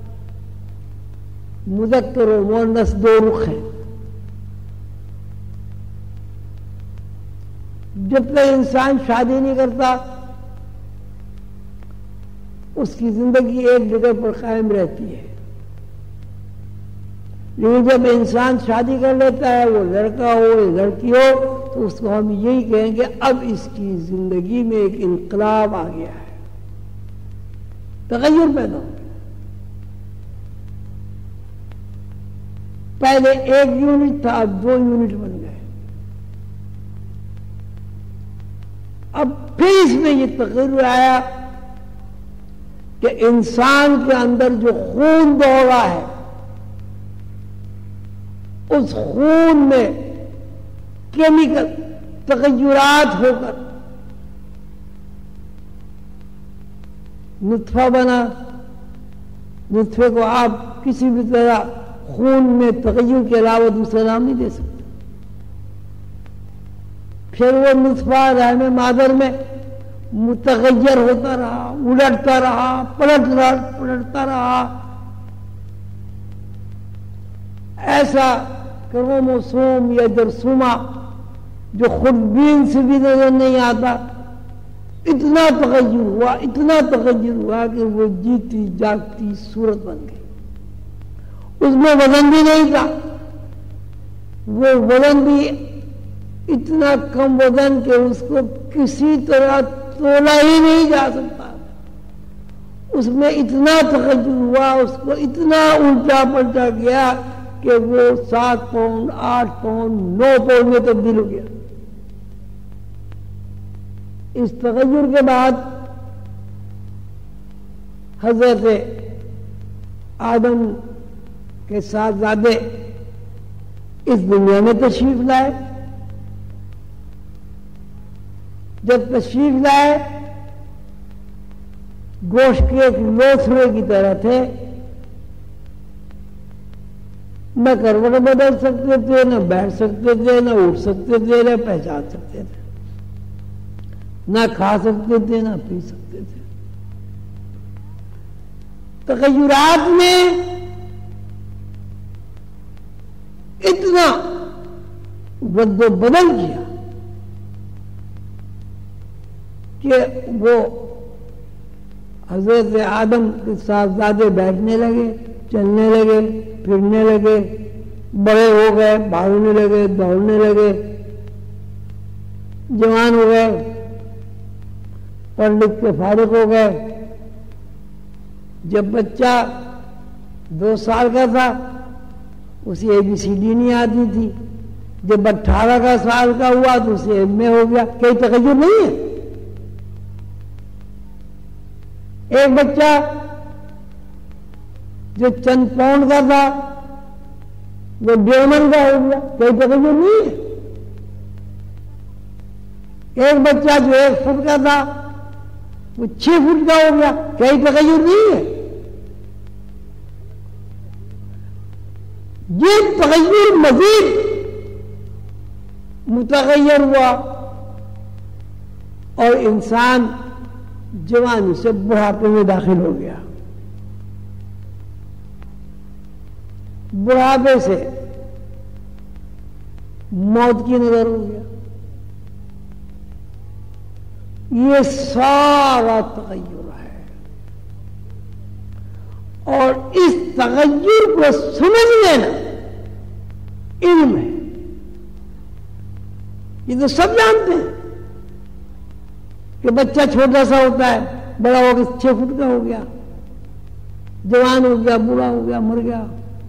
مذکر و مؤنث دو رخ ہیں۔ جب تک انسان شادی نہیں کرتا اس کی زندگی ایک جگہ پر قائم رہتی ہے، لیکن جب انسان شادی کر لیتا ہے، وہ لڑکا ہو یا لڑکی ہو، تو اس کو ہم یہی کہیں کہ اب اس کی زندگی میں ایک انقلاب آ گیا ہے، تغیر پیدا ہو گیا۔ پہلے ایک یونٹ تھا، اب 2 یونٹ بن گئے۔ اب پھر اس میں یہ تغیر آیا کہ انسان کے اندر جو خون دوڑ رہا ہے، اس خون میں کیمیکل تغیرات ہو کر نطفہ بنا۔ نطفے کو آپ کسی بھی طرح خون میں تغیر کے علاوہ دوسرا نام نہیں دے سکتے۔ پھر وہ نطفہ رحم مادر میں متغیر ہوتا رہا، الٹتا رہا، پلٹتا رہا، ایسا کروموسوم یا جرثومہ جو خودبین سے بھی نظر نہیں آتا، اتنا تغیر ہوا کہ وہ جیتی جاگتی صورت بن گئی۔ اس میں وزن بھی نہیں تھا، وہ وزن بھی اتنا کم وزن کہ اس کو کسی طرح تولا ہی نہیں جا سکتا۔ اس میں اتنا تغیر ہوا، اس کو اتنا الٹا پلٹا گیا کہ وہ 7 پاؤنڈ 8 پاؤنڈ 9 پاؤنڈ میں تبدیل ہو گیا۔ اس تغیر کے بعد حضرت آدم کے صاحبزادے اس دنیا میں تشریف لائے۔ جب تشریف لائے گوشت کے ایک لوتھڑے کی طرح تھے، نہ کروٹ بدل سکتے تھے، نہ بیٹھ سکتے تھے، نہ اٹھ سکتے تھے، نہ پہچان سکتے تھے، نہ کھا سکتے تھے، نہ پی سکتے تھے۔ تغیرات میں اتنا رد و بدل کیا کہ وہ حضرت آدم کے صاحبزادے بیٹھنے لگے، چلنے لگے، پھرنے لگے، بڑے ہو گئے، بھاگنے لگے، دوڑنے لگے، جوان ہو گئے، پڑھ لکھ کے فارغ ہو گئے۔ جب بچہ 2 سال کا تھا اسے ABCD نہیں آتی تھی، جب 18 سال کا ہوا تو اسے MA ہو گیا۔ کوئی تغیر نہیں ہے۔ ایک بچہ جو چند پاؤنڈ کا تھا وہ 1.5 من کا ہو گیا، کوئی تغیر نہیں ہے۔ ایک بچہ جو 1 فٹ کا تھا وہ 6 فٹ کا ہو گیا، کوئی تغیر نہیں ہے۔ یہ تغیر مزید متغیر ہوا اور انسان جوانی سے بڑھاپے میں داخل ہو گیا۔ بڑھاپے سے موت کی نظر ہو گیا۔ یہ سارا تغیر ہے، اور اس تغیر کو سمجھ لینا علم ہے۔ یہ تو سب جانتے ہیں کہ بچہ چھوٹا سا ہوتا ہے، بڑا ہو کے 6 فٹ کا ہو گیا، جوان ہو گیا، بوڑھا ہو گیا، مر گیا۔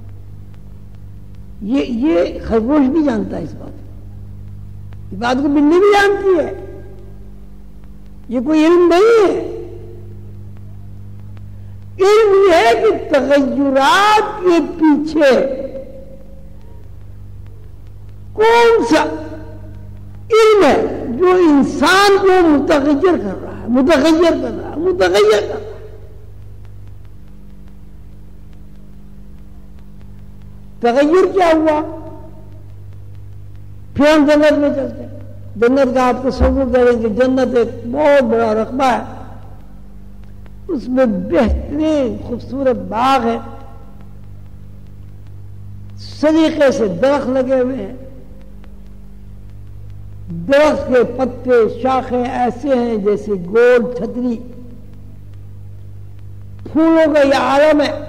یہ خرگوش بھی جانتا ہے اس بات کو بلی بھی جانتی ہے، یہ کوئی علم نہیں ہے۔ علم یہ ہے کہ تغیرات کے پیچھے کون سا علم ہے جو انسان کو متغیر کر رہا ہے، متغیر کر رہا ہے۔ تغیر کیا ہوا؟ پھر ہم جنت میں چلتے ہیں۔ جنت کا آپ تصور کریں کہ جنت ایک بہت بڑا رقبہ ہے، اس میں بہترین خوبصورت باغ ہے، سلیقے سے درخت لگے ہوئے ہیں، درخت کے پتے شاخیں ایسے ہیں جیسے گول چھتری، پھولوں کا یہ عالم ہے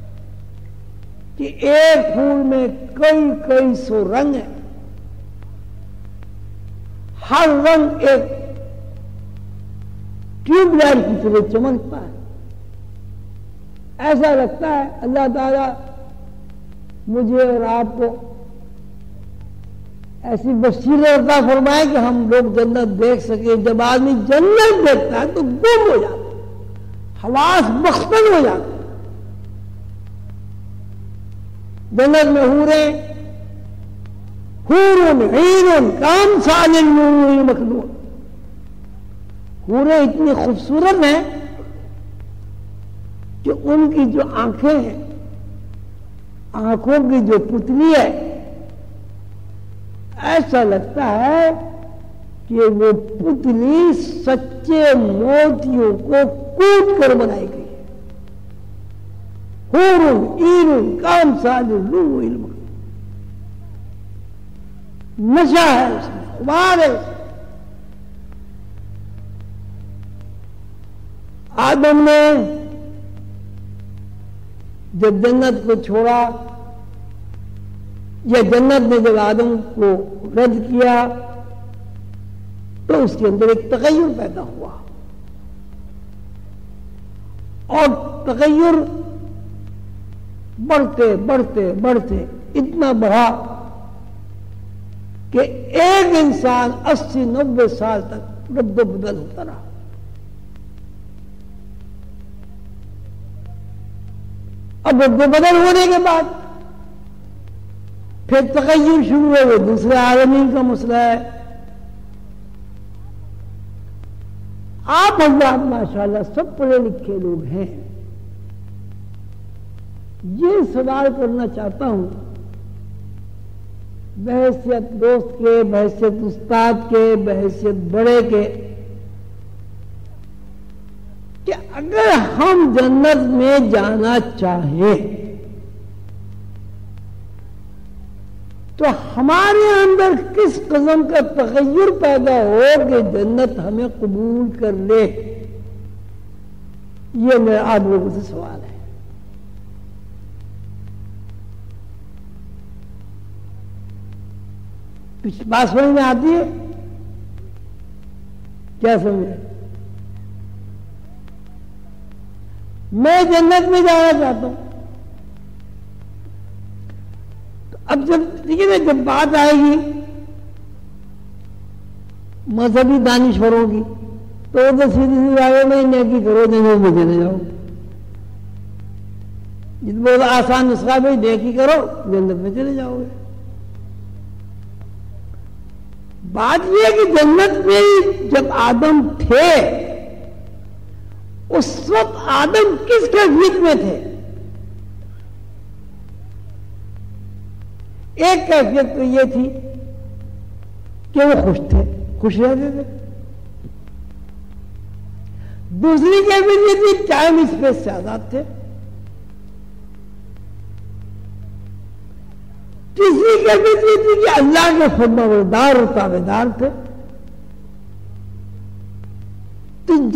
کہ ایک پھول میں کئی سو رنگ ہیں، ہر رنگ ایک ٹیوب لائٹ کی طرح چمکتا ہے۔ ایسا لگتا ہے اللہ تعالیٰ مجھے اور آپ کو ایسی بصیرت عطا فرمائے کہ ہم لوگ جنت دیکھ سکیں۔ جب آدمی جنت دیکھتا ہے تو گم ہو جاتا ہے، حواس مختل ہو جاتا ہے۔ جنت میں حوریں، حور عین کامثال اللؤلؤ المکنون، حوریں اتنی خوبصورت ہیں کہ ان کی جو آنکھیں ہیں، آنکھوں کی جو پتلی ہے، ایسا لگتا ہے کہ وہ پتلی سچے موتیوں کو کوٹ کر بنائی گئی ہے۔ حور عین کامثال اللؤلؤ المکنون، نشہ ہے اس میں، خمار ہے۔ آدم نے جب جنت کو چھوڑا، یا جنت نے جب آدم کو رد کیا، تو اس کے اندر ایک تغیر پیدا ہوا، اور تغیر بڑھتے بڑھتے بڑھتے اتنا بڑھا کہ ایک انسان 80-90 سال تک رد و بدل ہوتا رہا۔ اب رد و بدل ہونے کے بعد پھر تغیر شروع ہے، وہ دوسرے عالمین کا مسئلہ ہے۔ آپ حضرات ماشاءاللہ سب پڑھے لکھے لوگ ہیں، یہ سوال کرنا چاہتا ہوں بحیثیت دوست کے، بحیثیت استاد کے، بحیثیت بڑے کے، کہ اگر ہم جنت میں جانا چاہیں تو ہمارے اندر کس قسم کا تغیر پیدا ہو کہ جنت ہمیں قبول کر لے؟ یہ میرا آپ لوگوں سے سوال ہے۔ کچھ بات سمجھ میں آتی ہے؟ کیا سمجھے؟ میں جنت میں جانا چاہتا ہوں، تو اب جب بات آئے گی مذہبی دانشوروں کی، تو ادھر سیدھی آگے میں نیکی کرو، جنت میں چلے جاؤ۔ جس بہت آسان نسخہ بھائی نیکی کرو جنت میں چلے جاؤ گے۔ بات یہ ہے کہ جنت میں جب آدم تھے اس وقت آدم کس کیفیت میں تھے؟ ایک کیفیت تو یہ تھی کہ وہ خوش تھے، خوش رہتے تھے۔ دوسری کیفیت یہ تھی ٹائم اسپیس سے آزاد تھے۔ تیسری کیفیت یہ تھی کہ اللہ کے فرما بردار اور تابعدار تھے۔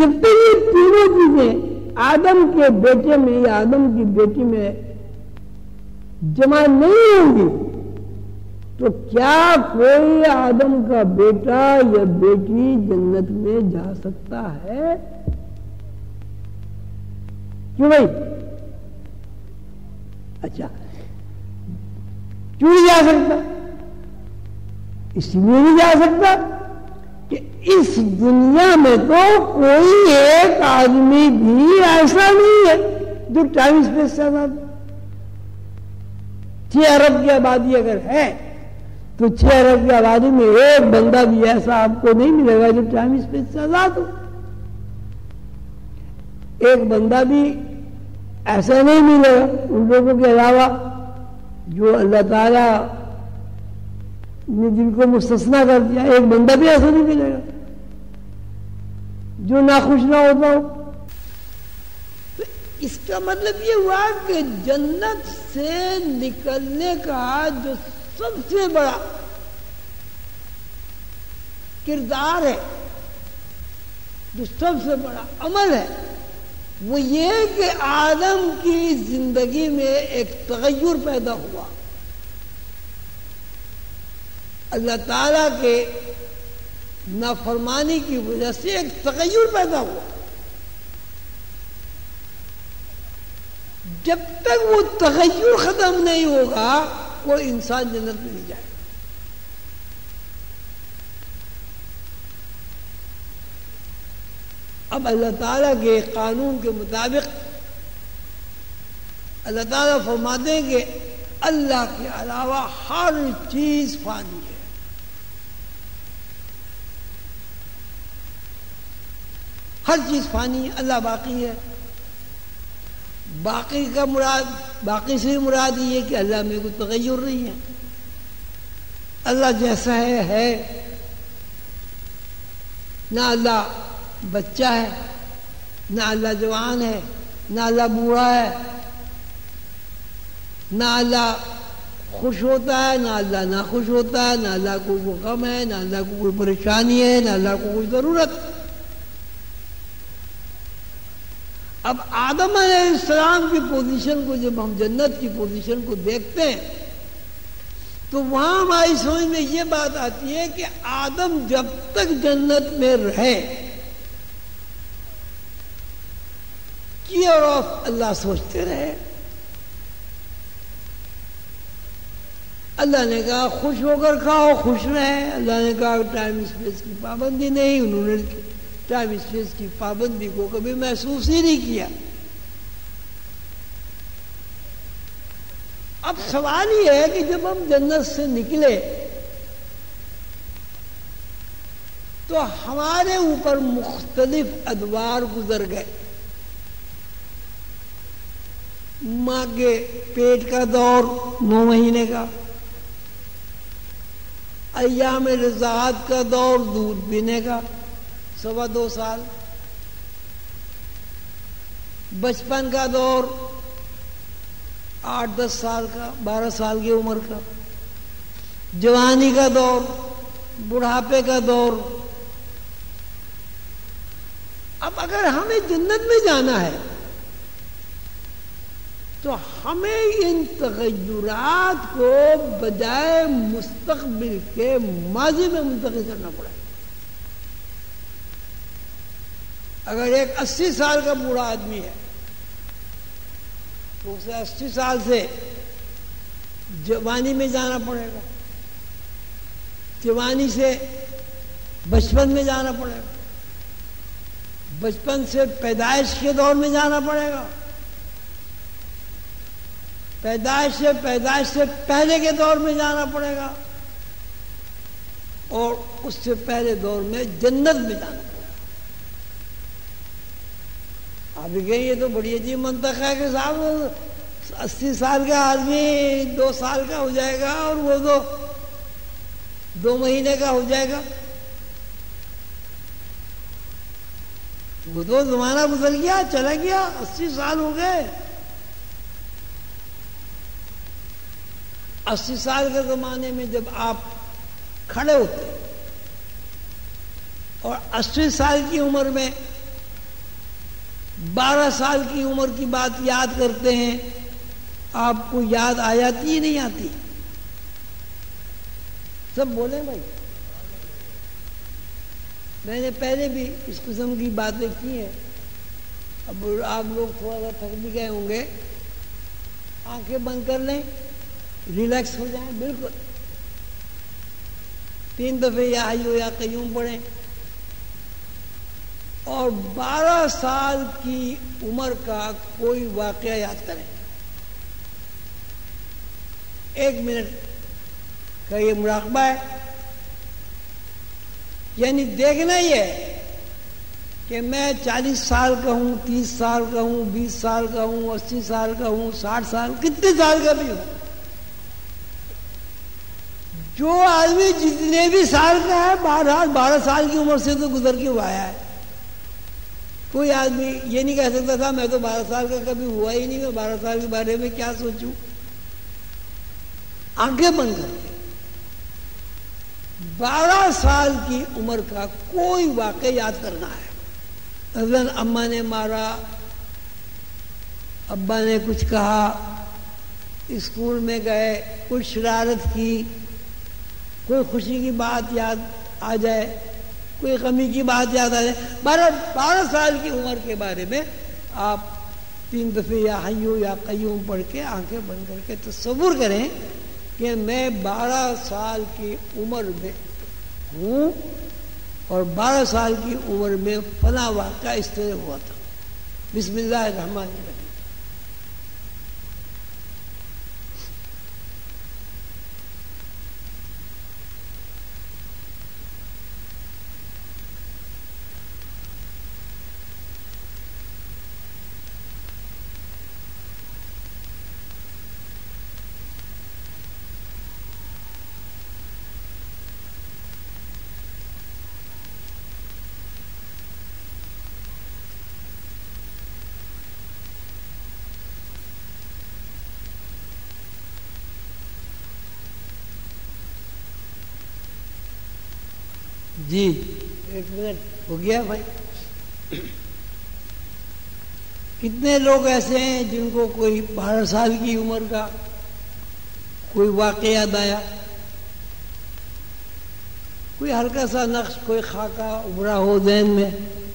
جب تک یہ تینوں چیزیں آدم کے بیٹے میں یا آدم کی بیٹی میں جمع نہیں ہوں گی تو کیا کوئی آدم کا بیٹا یا بیٹی جنت میں جا سکتا ہے؟ کیوں بھائی؟ اچھا کیوں نہیں جا سکتا؟ اس لیے نہیں جا سکتا کہ اس دنیا میں تو کوئی ایک آدمی بھی ایسا نہیں ہے جو ٹائم اسپیس سے آزاد 6 ارب کی آبادی اگر ہے تو 6 ارب کی آبادی میں ایک بندہ بھی ایسا آپ کو نہیں ملے گا جو ٹائم اسپیس سے آزاد ہو. ایک بندہ بھی ایسا نہیں ملے گا ان لوگوں کے علاوہ جو اللہ تعالیٰ نے جن کو مستثنا کر دیا. ایک بندہ بھی ایسا نہیں ملے گا جو ناخوش نہ ہوتا ہو. تو اس کا مطلب یہ ہوا کہ جنت سے نکلنے کا جو سب سے بڑا کردار ہے، جو سب سے بڑا عمل ہے، وہ یہ کہ آدم کی زندگی میں ایک تغیر پیدا ہوا. اللہ تعالیٰ کے نافرمانی کی وجہ سے ایک تغیر پیدا ہوا. جب تک وہ تغیر ختم نہیں ہوگا کوئی انسان جنت میں نہیں جائے. اب اللہ تعالیٰ کے قانون کے مطابق اللہ تعالیٰ فرماتے ہیں کہ اللہ کے علاوہ ہر چیز فانی ہے. ہر چیز فانی ہے، اللہ باقی ہے. باقی کا مراد، باقی سے مراد یہ کہ اللہ میں کوئی تغیر نہیں ہے. اللہ جیسا ہے. نہ اللہ بچہ ہے، نہ اللہ جوان ہے، نہ اللہ بوڑھا ہے، نہ اللہ خوش ہوتا ہے، نہ اللہ ناخوش ہوتا ہے، نہ اللہ کو کوئی غم ہے، نہ اللہ کو کوئی پریشانی ہے، نہ اللہ کو کوئی ضرورت. اب آدم علیہ السلام کی پوزیشن کو جب ہم جنت کی پوزیشن کو دیکھتے ہیں تو وہاں ہماری سمجھ میں یہ بات آتی ہے کہ آدم جب تک جنت میں رہے کیئر آف اللہ سوچتے رہے. اللہ نے کہا خوش ہو کر کھاؤ، خوش رہے. اللہ نے کہا ٹائم اسپیس کی پابندی نہیں، انہوں نے ٹائم اسپیس کی پابندی کو کبھی محسوس ہی نہیں کیا. اب سوال یہ ہے کہ جب ہم جنت سے نکلے تو ہمارے اوپر مختلف ادوار گزر گئے. ماں کے پیٹ کا دور 9 مہینے کا، ایام رضاعت کا دور دودھ پینے کا 2.25 سال، بچپن کا دور 8-10 سال کا، 12 سال کی عمر کا، جوانی کا دور، بڑھاپے کا دور. اب اگر ہمیں جنت میں جانا ہے تو ہمیں ان تغیرات کو بجائے مستقبل کے ماضی میں منتقل کرنا پڑے. اگر ایک 80 سال کا بوڑھا آدمی ہے تو اسے 80 سال سے جوانی میں جانا پڑے گا، جوانی سے بچپن میں جانا پڑے گا، بچپن سے پیدائش کے دور میں جانا پڑے گا، پیدائش سے پہلے کے دور میں جانا پڑے گا، اور اس سے پہلے دور میں جنت میں جانا پڑے گا. آپ کہیں یہ تو بڑی عجیب منطق ہے کہ صاحب 80 سال کا آدمی 2 سال کا ہو جائے گا اور وہ 2 مہینے کا ہو جائے گا. وہ تو زمانہ گزر گیا، چلا گیا، 80 سال ہو گئے. 80 سال کے زمانے میں جب آپ کھڑے ہوتے اور 80 سال کی عمر میں 12 سال کی عمر کی بات یاد کرتے ہیں، آپ کو یاد آ جاتی ہے نہیں آتی؟ سب بولیں بھائی. میں نے پہلے بھی اس قسم کی باتیں کی ہیں. اب آپ لوگ تھوڑا سا تھک بھی گئے ہوں گے، آنکھیں بند کر لیں، ریلیکس ہو جائیں بالکل. 3 دفعے یا حی یا قیوم پڑھیں اور 12 سال کی عمر کا کوئی واقعہ یاد کریں. 1 منٹ کا یہ مراقبہ ہے. یعنی دیکھنا یہ ہے کہ میں 40 سال کا ہوں، 30 سال کا ہوں، 20 سال کا ہوں، 80 سال کا ہوں، 60 سال، کتنے سال کا بھی ہوں. جو آدمی جتنے بھی سال کا ہے 12 سال کی عمر سے تو گزر کے آیا ہے. کوئی آدمی یہ نہیں کہہ سکتا تھا میں تو 12 سال کا کبھی ہوا ہی نہیں، میں 12 سال کے بارے میں کیا سوچوں. آنکھیں بند کر کے 12 سال کی عمر کا کوئی واقعہ یاد کرنا ہے. مثلاً اماں نے مارا، ابا نے کچھ کہا، اسکول میں گئے، کچھ شرارت کی، کوئی خوشی کی بات یاد آ جائے، کوئی غمی کی بات یاد آ جائے. 12 سال کی عمر کے بارے میں آپ 3 دفعے یا حی یا قیوم پڑھ کے آنکھیں بند کر کے تصور کریں کہ میں 12 سال کی عمر میں ہوں اور 12 سال کی عمر میں فلاں واقعہ اس طرح ہوا تھا. بسم اللہ الرحمن الرحیم. جی 1 منٹ ہو گیا بھائی. کتنے لوگ ایسے ہیں جن کو کوئی 12 سال کی عمر کا کوئی واقعہ یاد آیا؟ کوئی ہلکا سا نقش، کوئی خاکہ ابھرا ہو ذہن میں؟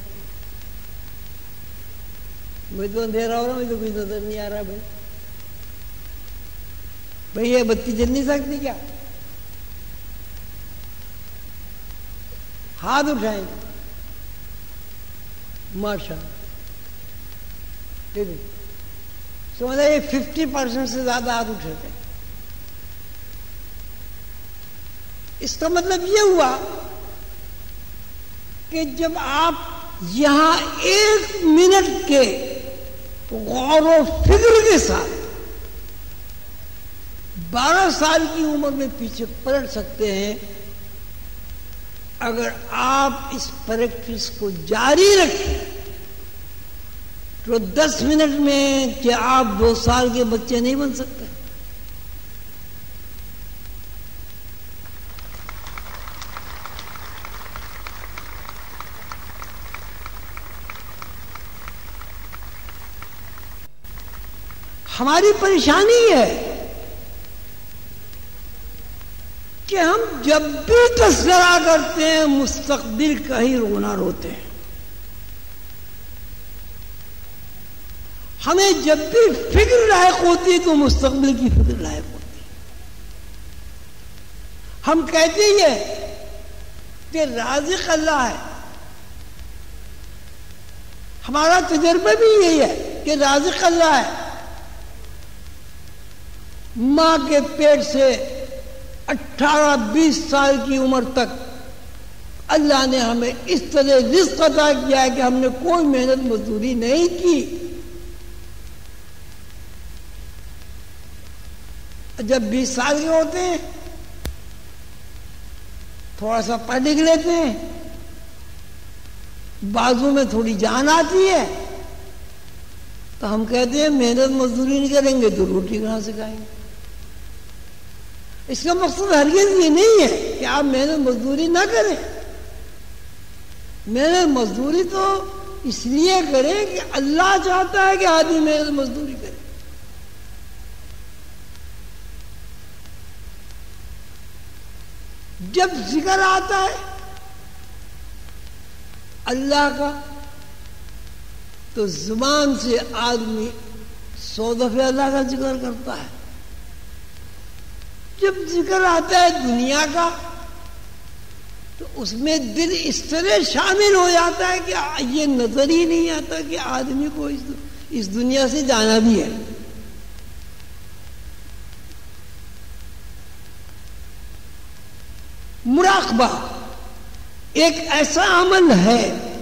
مجھے تو اندھیرا ہو رہا، مجھے تو کوئی نظر نہیں آ رہا. بھائی یہ بتی جل نہیں سکتی کیا؟ ہاتھ اٹھائیں. ماشاء اللہ، سمجھا یہ 50% سے زیادہ ہاتھ اٹھاتے ہیں. اس کا مطلب یہ ہوا کہ جب آپ یہاں 1 منٹ کے غور و فکر کے ساتھ 12 سال کی عمر میں پیچھے پلٹ سکتے ہیں، اگر آپ اس پریکٹس کو جاری رکھیں تو 10 منٹ میں کہ آپ 2 سال کے بچے نہیں بن سکتے. ہماری پریشانی ہے کہ ہم جب بھی تذکرہ کرتے ہیں مستقبل کا ہی رونا روتے ہیں. ہمیں جب بھی فکر لاحق ہوتی ہے تو مستقبل کی فکر لاحق ہوتی ہے. ہم کہتے ہی ہیں کہ رازق اللہ ہے، ہمارا تجربہ بھی یہی ہے کہ رازق اللہ ہے. ماں کے پیٹ سے 18-20 سال کی عمر تک اللہ نے ہمیں اس طرح رزق عطا کیا ہے کہ ہم نے کوئی محنت مزدوری نہیں کی. جب 20 سال کے ہوتے ہیں تھوڑا سا پڑھ لکھ لیتے ہیں، بازو میں تھوڑی جان آتی ہے تو ہم کہتے ہیں محنت مزدوری نہیں کریں گے تو روٹی کہاں سے کھائیں گے. اس کا مقصد ہرگز یہ نہیں ہے کہ آپ محنت مزدوری نہ کریں. محنت مزدوری تو اس لیے کریں کہ اللہ چاہتا ہے کہ آدمی محنت مزدوری کرے. جب ذکر آتا ہے اللہ کا تو زبان سے آدمی 100 دفعہ اللہ کا ذکر کرتا ہے. جب ذکر آتا ہے دنیا کا تو اس میں دل اس طرح شامل ہو جاتا ہے کہ یہ نظر ہی نہیں آتا کہ آدمی کو اس دنیا سے جانا بھی ہے. مراقبہ ایک ایسا عمل ہے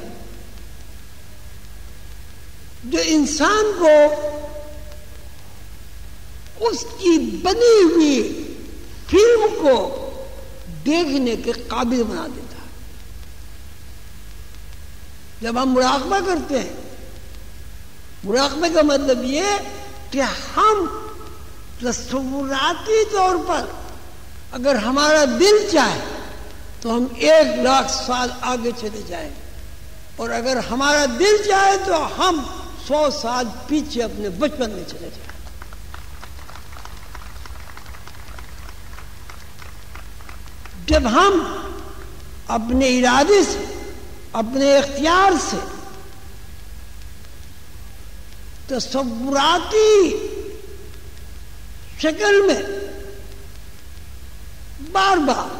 جو انسان کو اس کی بنی ہوئی فلم کو دیکھنے کے قابل بنا دیتا ہے. جب ہم مراقبہ کرتے ہیں، مراقبے کا مطلب یہ کہ ہم تصوراتی طور پر اگر ہمارا دل چاہے تو ہم 1,00,000 سال آگے چلے جائیں، اور اگر ہمارا دل چاہے تو ہم 100 سال پیچھے اپنے بچپن میں چلے جائیں. جب ہم اپنے ارادے سے، اپنے اختیار سے تصوراتی شکل میں بار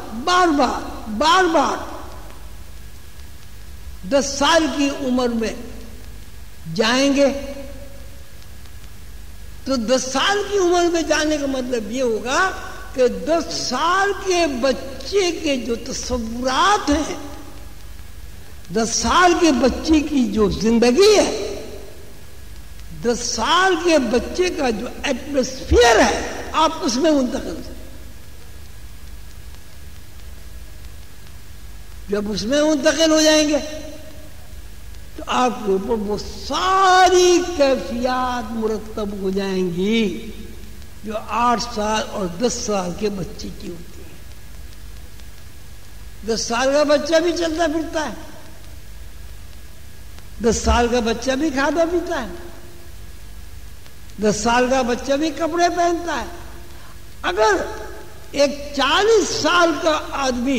بار 10 سال کی عمر میں جائیں گے تو 10 سال کی عمر میں جانے کا مطلب یہ ہوگا کہ 10 سال کے بچے کے جو تصورات ہیں، 10 سال کے بچے کی جو زندگی ہے، 10 سال کے بچے کا جو ایٹماسفیئر ہے، آپ اس میں منتقل ہیں. جب اس میں منتقل ہو جائیں گے تو آپ کے اوپر وہ ساری کیفیات مرتب ہو جائیں گی جو 8 سال اور 10 سال کے بچے کی ہوتی ہے. 10 سال کا بچہ بھی چلتا پھرتا ہے، 10 سال کا بچہ بھی کھاتا پیتا ہے، 10 سال کا بچہ بھی کپڑے پہنتا ہے. اگر ایک 40 سال کا آدمی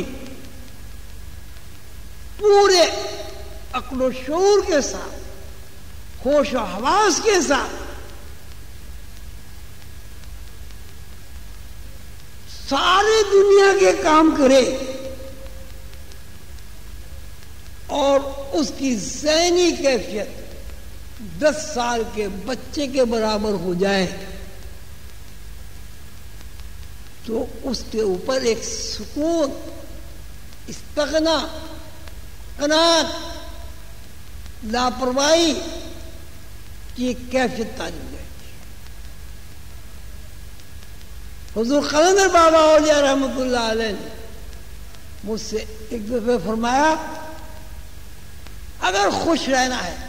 پورے عقل و شعور کے ساتھ، ہوش و حواس کے ساتھ ساری دنیا کے کام کرے اور اس کی ذہنی کیفیت 10 سال کے بچے کے برابر ہو جائے تو اس کے اوپر ایک سکون، استغنا، قناعت، لاپرواہی کی کیفیت تعلیم ہے. حضور قلندر بابا اولیاء رحمۃ اللہ علیہ نے مجھ سے ایک دفعہ فرمایا، اگر خوش رہنا ہے،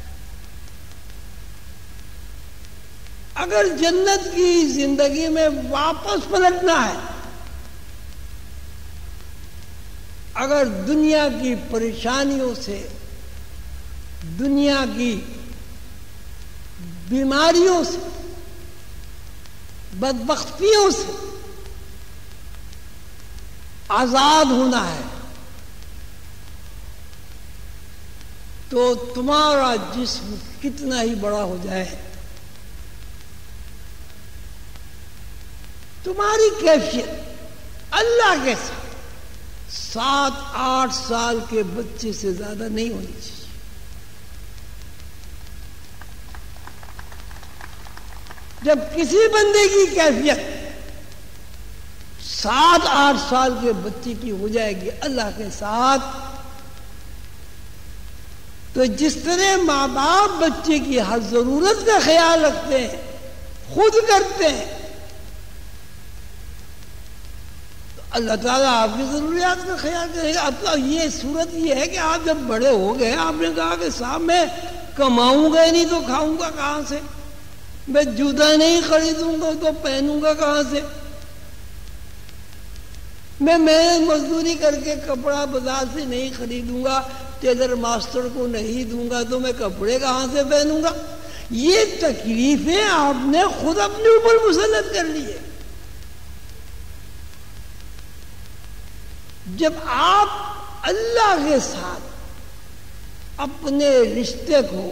اگر جنت کی زندگی میں واپس پلٹنا ہے، اگر دنیا کی پریشانیوں سے، دنیا کی بیماریوں سے، بدبختیوں سے آزاد ہونا ہے تو تمہارا جسم کتنا ہی بڑا ہو جائے، تمہاری کیفیت اللہ کے ساتھ 7-8 سال کے بچے سے زیادہ نہیں ہونی چاہیے. جب کسی بندے کی کیفیت 7-8 سال کے بچے کی ہو جائے گی اللہ کے ساتھ، تو جس طرح ماں باپ بچے کی ہر ضرورت کا خیال رکھتے ہیں، خود کرتے ہیں، اللہ تعالیٰ آپ کی ضروریات کا خیال کرے گا. اب یہ صورت یہ ہے کہ آپ جب بڑے ہو گئے، آپ نے کہا کہ صاحب میں کماؤں گا نہیں تو کھاؤں گا کہاں سے، میں جوتا نہیں خریدوں گا تو پہنوں گا کہاں سے، میں محنت مزدوری کر کے کپڑا بازار سے نہیں خریدوں گا ٹیلر ماسٹر کو نہیں دوں گا تو میں کپڑے کہاں سے پہنوں گا؟ یہ تکلیفیں آپ نے خود اپنے اوپر مسلط کر لی ہے. جب آپ اللہ کے ساتھ اپنے رشتے کو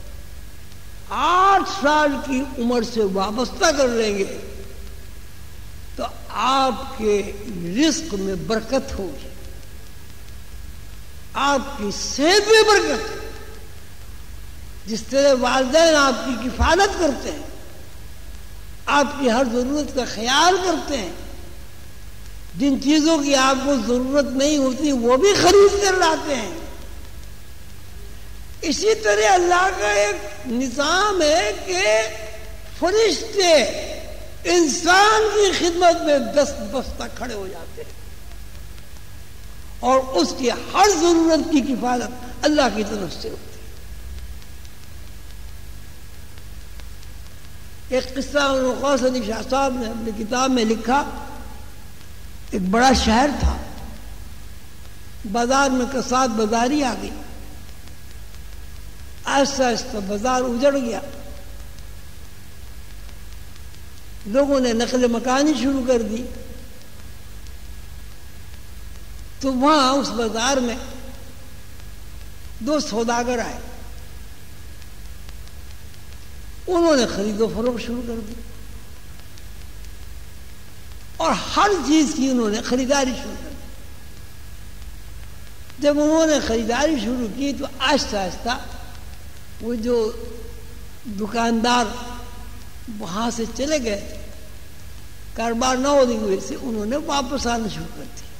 8 سال کی عمر سے وابستہ کر لیں گے تو آپ کے رزق میں برکت ہوگی، آپ کی صحت میں برکت ہوگی. جس طرح والدین آپ کی کفالت کرتے ہیں، آپ کی ہر ضرورت کا خیال کرتے ہیں، جن چیزوں کی آپ کو ضرورت نہیں ہوتی وہ بھی خرید کر لاتے ہیں، اسی طرح اللہ کا ایک نظام ہے کہ فرشتے انسان کی خدمت میں دست بستہ کھڑے ہو جاتے ہیں اور اس کی ہر ضرورت کی کفالت اللہ کی طرف سے ہوتی ہے. ایک قصہ غوث علی شاہ صاحب نے اپنی کتاب میں لکھا. ایک بڑا شہر تھا، بازار میں کساد بازاری آ گئی، آہستہ آہستہ بازار اجڑ گیا، لوگوں نے نقل مکانی شروع کر دی. تو وہاں اس بازار میں 2 سوداگر آئے، انہوں نے خرید و فروخت شروع کر دی اور ہر چیز کی انہوں نے خریداری شروع کر دی. جب انہوں نے خریداری شروع کی تو آہستہ آہستہ وہ جو دکاندار وہاں سے چلے گئے، کاروبار نہ ہونے کی وجہ سے انہوں نے واپس آنا شروع کر دیا.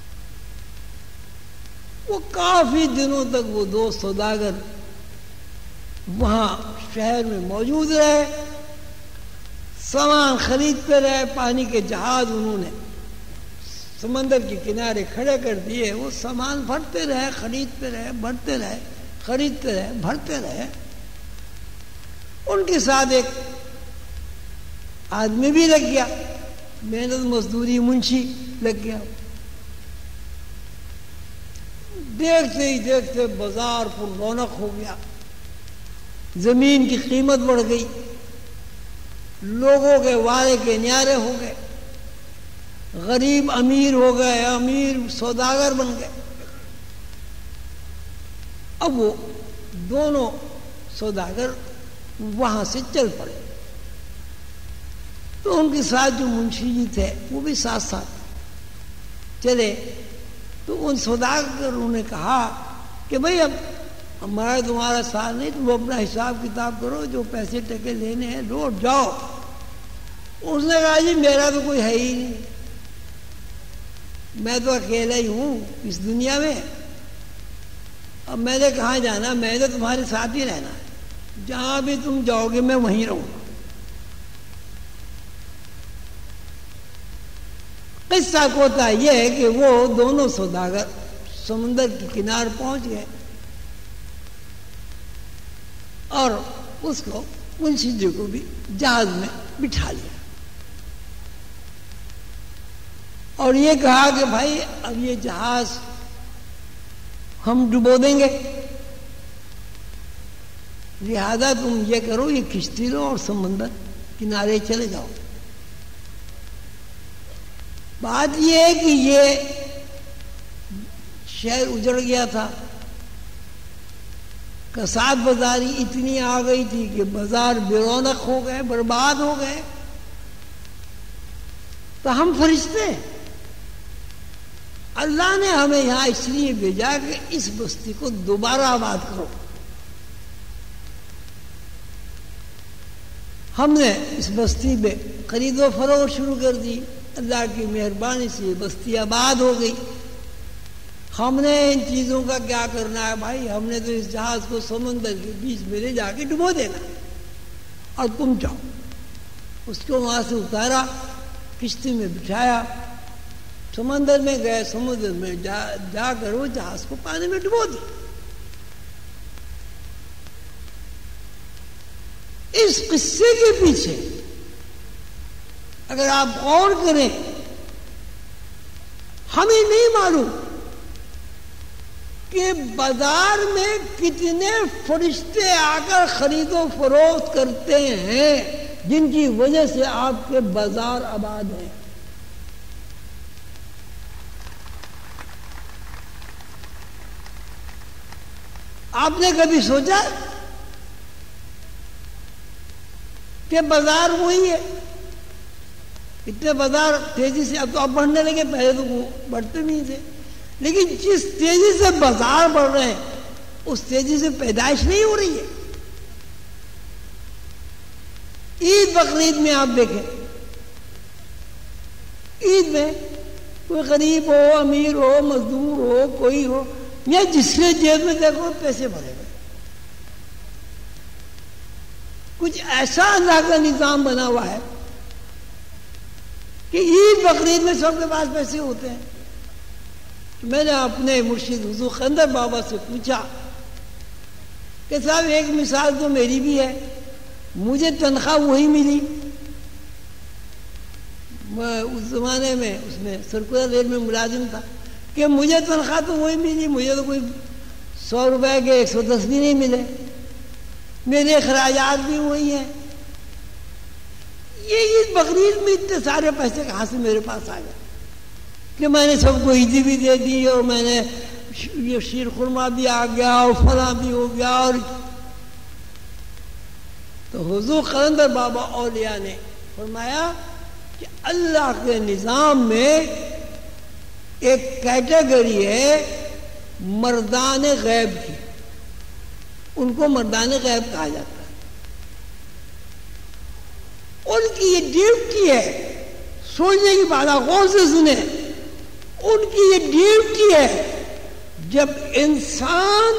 وہ کافی دنوں تک وہ 2 سوداگر وہاں شہر میں موجود رہے، سامان خریدتے رہے. پانی کے جہاز انہوں نے سمندر کے کنارے کھڑے کر دیے، وہ سامان بھرتے رہے، خریدتے رہے، بھرتے رہے، خریدتے رہے، بھرتے رہے. ان کے ساتھ ایک آدمی بھی لگ گیا، محنت مزدوری منشی لگ گیا. دیکھتے ہی دیکھتے بازار پر رونق ہو گیا، زمین کی قیمت بڑھ گئی، لوگوں کے وعدے کے نیارے ہو گئے، غریب امیر ہو گئے، امیر سوداگر بن گئے. اب وہ دونوں سوداگر وہاں سے چل پڑے. تو ان کے ساتھ جو منشی جی تھے وہ بھی ساتھ ساتھ چلے. تو ان سوداگروں نے کہا کہ بھئی اب ہمارا تمہارا ساتھ نہیں، تم اپنا حساب کتاب کرو، جو پیسے ٹکے لینے ہیں لوٹ جاؤ. اس نے کہا جی میرا تو کوئی ہے ہی نہیں، میں تو اکیلا ہی ہوں اس دنیا میں، اب میں نے کہاں جانا، میں نے تمہارے ساتھ ہی رہنا ہے، جہاں بھی تم جاؤ گے میں وہیں رہوں گا. قصہ ہوتا یہ ہے کہ وہ دونوں سوداگر سمندر کے کنار پہنچ گئے اور اس کو منشی جی کو بھی جہاز میں بٹھا لیا اور یہ کہا کہ بھائی اب یہ جہاز ہم ڈبو دیں گے، لہذا تم یہ کرو، یہ کشتی لو اور سمندر کنارے چلے جاؤ. بات یہ ہے کہ یہ شہر اجڑ گیا تھا، کساد بازاری اتنی آ گئی تھی کہ بازار بے رونق ہو گئے، برباد ہو گئے. تو ہم فرشتے اللہ نے ہمیں یہاں اس لیے بھیجا کہ اس بستی کو دوبارہ آباد کرو. ہم نے اس بستی میں خرید و فروخت شروع کر دی، اللہ کی مہربانی سے یہ بستی آباد ہو گئی. ہم نے ان چیزوں کا کیا کرنا ہے بھائی، ہم نے تو اس جہاز کو سمندر کے بیچ میں لے جا کے ڈبو دینا اور تم جاؤ. اس کو وہاں سے اتارا، کشتی میں بٹھایا، سمندر میں گئے، سمندر میں جا کر وہ جہاز کو پانی میں ڈبو دی. اس قصے کے پیچھے اگر آپ غور کریں، ہمیں نہیں معلوم کہ بازار میں کتنے فرشتے آ کر خرید و فروخت کرتے ہیں جن کی وجہ سے آپ کے بازار آباد ہیں. آپ نے کبھی سوچا کہ بازار وہی ہے؟ اتنے بازار تیزی سے اب تو آپ بڑھنے لگے، پہلے تو بڑھتے نہیں تھے، لیکن جس تیزی سے بازار بڑھ رہے ہیں اس تیزی سے پیدائش نہیں ہو رہی ہے. عید بقرعید میں آپ دیکھیں، عید میں کوئی غریب ہو، امیر ہو، مزدور ہو، کوئی ہو، یا جس کے جیب میں دیکھو پیسے بھرے ہوئے. کچھ ایسا اللہ کا نظام بنا ہوا ہے کہ عید بقرعید میں سب کے پاس پیسے ہوتے ہیں. میں نے اپنے مرشد حضور قلندر بابا سے پوچھا کہ صاحب ایک مثال تو میری بھی ہے، مجھے تنخواہ وہی ملی، میں اس زمانے میں اس میں سرکولر ریل میں ملازم تھا، کہ مجھے تنخواہ تو وہی ملی، مجھے تو کوئی 100 روپے کے 110 بھی نہیں ملے، میرے اخراجات بھی وہی ہیں. یہ عید بقرعید میں اتنے سارے پیسے کہاں سے میرے پاس آ گئے کہ میں نے سب کو عیدی بھی دے دی اور میں نے یہ شیر خرما بھی آ گیا اور فلاں بھی ہو گیا. اور تو حضور قلندر بابا اولیاء نے فرمایا کہ اللہ کے نظام میں ایک کیٹیگری ہے مردان غیب کی، ان کو مردان غیب کہا جاتا ہے. ان کی یہ ڈیوٹی ہے، سوچنے کی بات آپ غور سے سنیں، ان کی یہ ڈیوٹی ہے جب انسان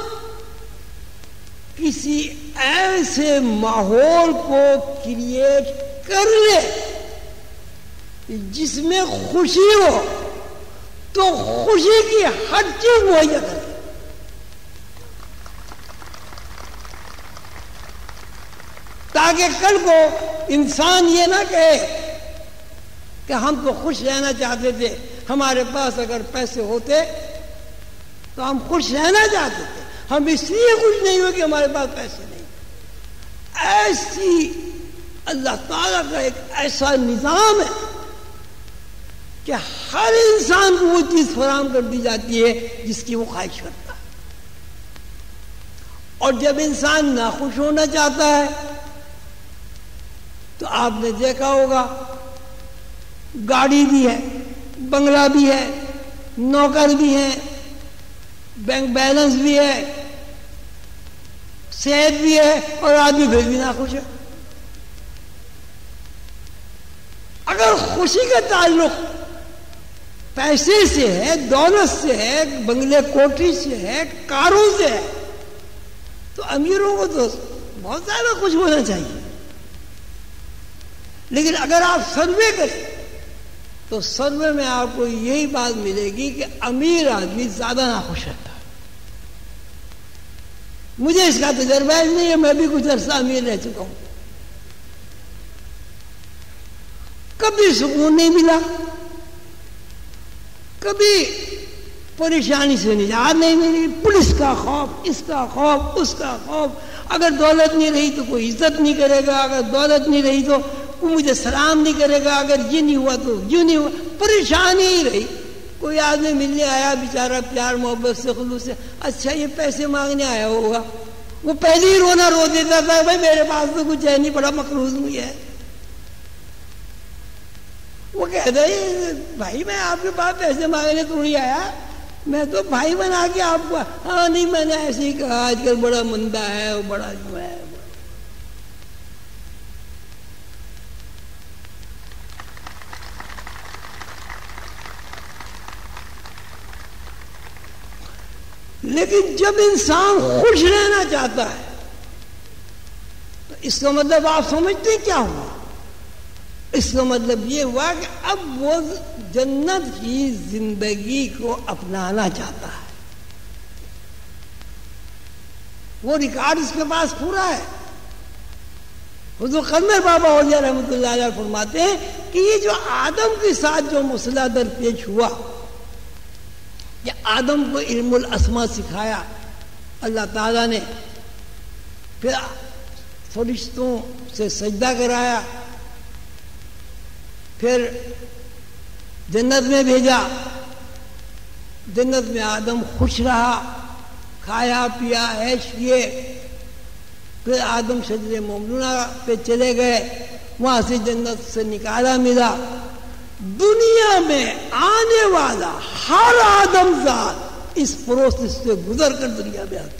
کسی ایسے ماحول کو کریٹ کر لے جس میں خوشی ہو تو خوشی کی ہر چیز مہیا کرے. تاکہ کل کو انسان یہ نہ کہے کہ ہم تو خوش رہنا چاہتے تھے، ہمارے پاس اگر پیسے ہوتے تو ہم خوش رہنا چاہتے تھے، ہم اس لیے خوش نہیں ہوئے کہ ہمارے پاس پیسے نہیں. ایسی اللہ تعالیٰ کا ایک ایسا نظام ہے کہ ہر انسان کو وہ چیز فراہم کر دی جاتی ہے جس کی وہ خواہش کرتا ہے. اور جب انسان ناخوش ہونا چاہتا ہے تو آپ نے دیکھا ہوگا گاڑی بھی ہے، بنگلہ بھی ہے، نوکر بھی ہے، بینک بیلنس بھی ہے، صحت بھی ہے، اور آدمی پھر بھی ناخوش ہے. اگر خوشی کا تعلق پیسے سے ہے، دولت سے ہے، بنگلے کوٹھی سے ہے، کاروں سے ہے، تو امیروں کو تو بہت زیادہ خوش ہونا چاہیے. لیکن اگر آپ سروے کریں تو سروے میں آپ کو یہی بات ملے گی کہ امیر آدمی زیادہ ناخوش رہتا ہے. مجھے اس کا تجربہ نہیں ہے، میں بھی کچھ عرصہ امیر رہ چکا ہوں. کبھی سکون نہیں ملا، کبھی پریشانی سے نجات نہیں ملی، پولیس کا خوف، اس کا خوف، اس کا خوف. اگر دولت نہیں رہی تو کوئی عزت نہیں کرے گا، اگر دولت نہیں رہی تو کوئی مجھے سلام نہیں کرے گا، اگر یہ نہیں ہوا تو یوں نہیں ہوا. پریشانی ہی رہی. کوئی آدمی ملنے آیا بیچارہ پیار محبت سے خلوص سے، اچھا یہ پیسے مانگنے آیا ہوگا، وہ پہلے ہی رونا رو دیتا تھا، بھائی میرے پاس تو کچھ ہے نہیں، بڑا مقروض ہوئی ہے. وہ کہتا ہے بھائی میں آپ کے پاس پیسے مانگنے تو نہیں آیا، میں تو بھائی بنا کے آپ کو، ہاں نہیں میں نے ایسے ہی کہا آج کل بڑا مندہ ہے، وہ بڑا جو ہے. لیکن جب انسان خوش رہنا چاہتا ہے تو اس کا مطلب آپ سمجھتے ہیں کیا ہوا؟ اس کا مطلب یہ ہوا کہ اب وہ جنت کی زندگی کو اپنانا چاہتا ہے. وہ ریکارڈ اس کے پاس پورا ہے. حضور قلندر بابا اولیاء رحمۃ اللہ علیہ فرماتے ہیں کہ یہ جو آدم کے ساتھ جو مسئلہ درپیش ہوا کہ آدم کو علم الاسماء سکھایا اللہ تعالیٰ نے، پھر فرشتوں سے سجدہ کرایا، پھر جنت میں بھیجا، جنت میں آدم خوش رہا، کھایا پیا عیش کیے، پھر آدم شجر ممنوعہ پہ چلے گئے، وہاں سے جنت سے نکالا ملا۔ دنیا میں آنے والا ہر آدم ذات اس پروسیس سے گزر کر دنیا میں آتا۔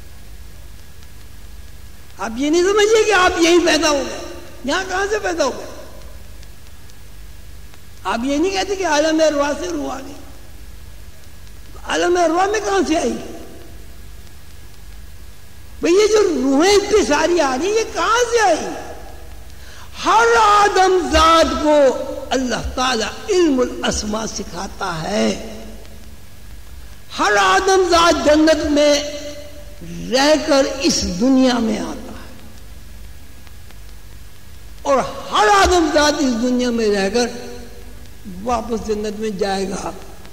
آپ یہ نہیں سمجھیے کہ آپ یہیں پیدا ہو گئے، یہاں کہاں سے پیدا ہو گئے؟ آپ یہ نہیں کہتے کہ عالم ارواح سے روح آ گئی، عالم ارواح میں کہاں سے آئی؟ بھئی یہ جو روحیں اتنی ساری آ رہی یہ کہاں سے آئی؟ ہر آدم ذات کو اللہ تعالیٰ علم الاسماء سکھاتا ہے۔ ہر آدم ذات جنت میں رہ کر اس دنیا میں آتا ہے، اور ہر آدم ذات اس دنیا میں رہ کر واپس جنت میں جائے گا۔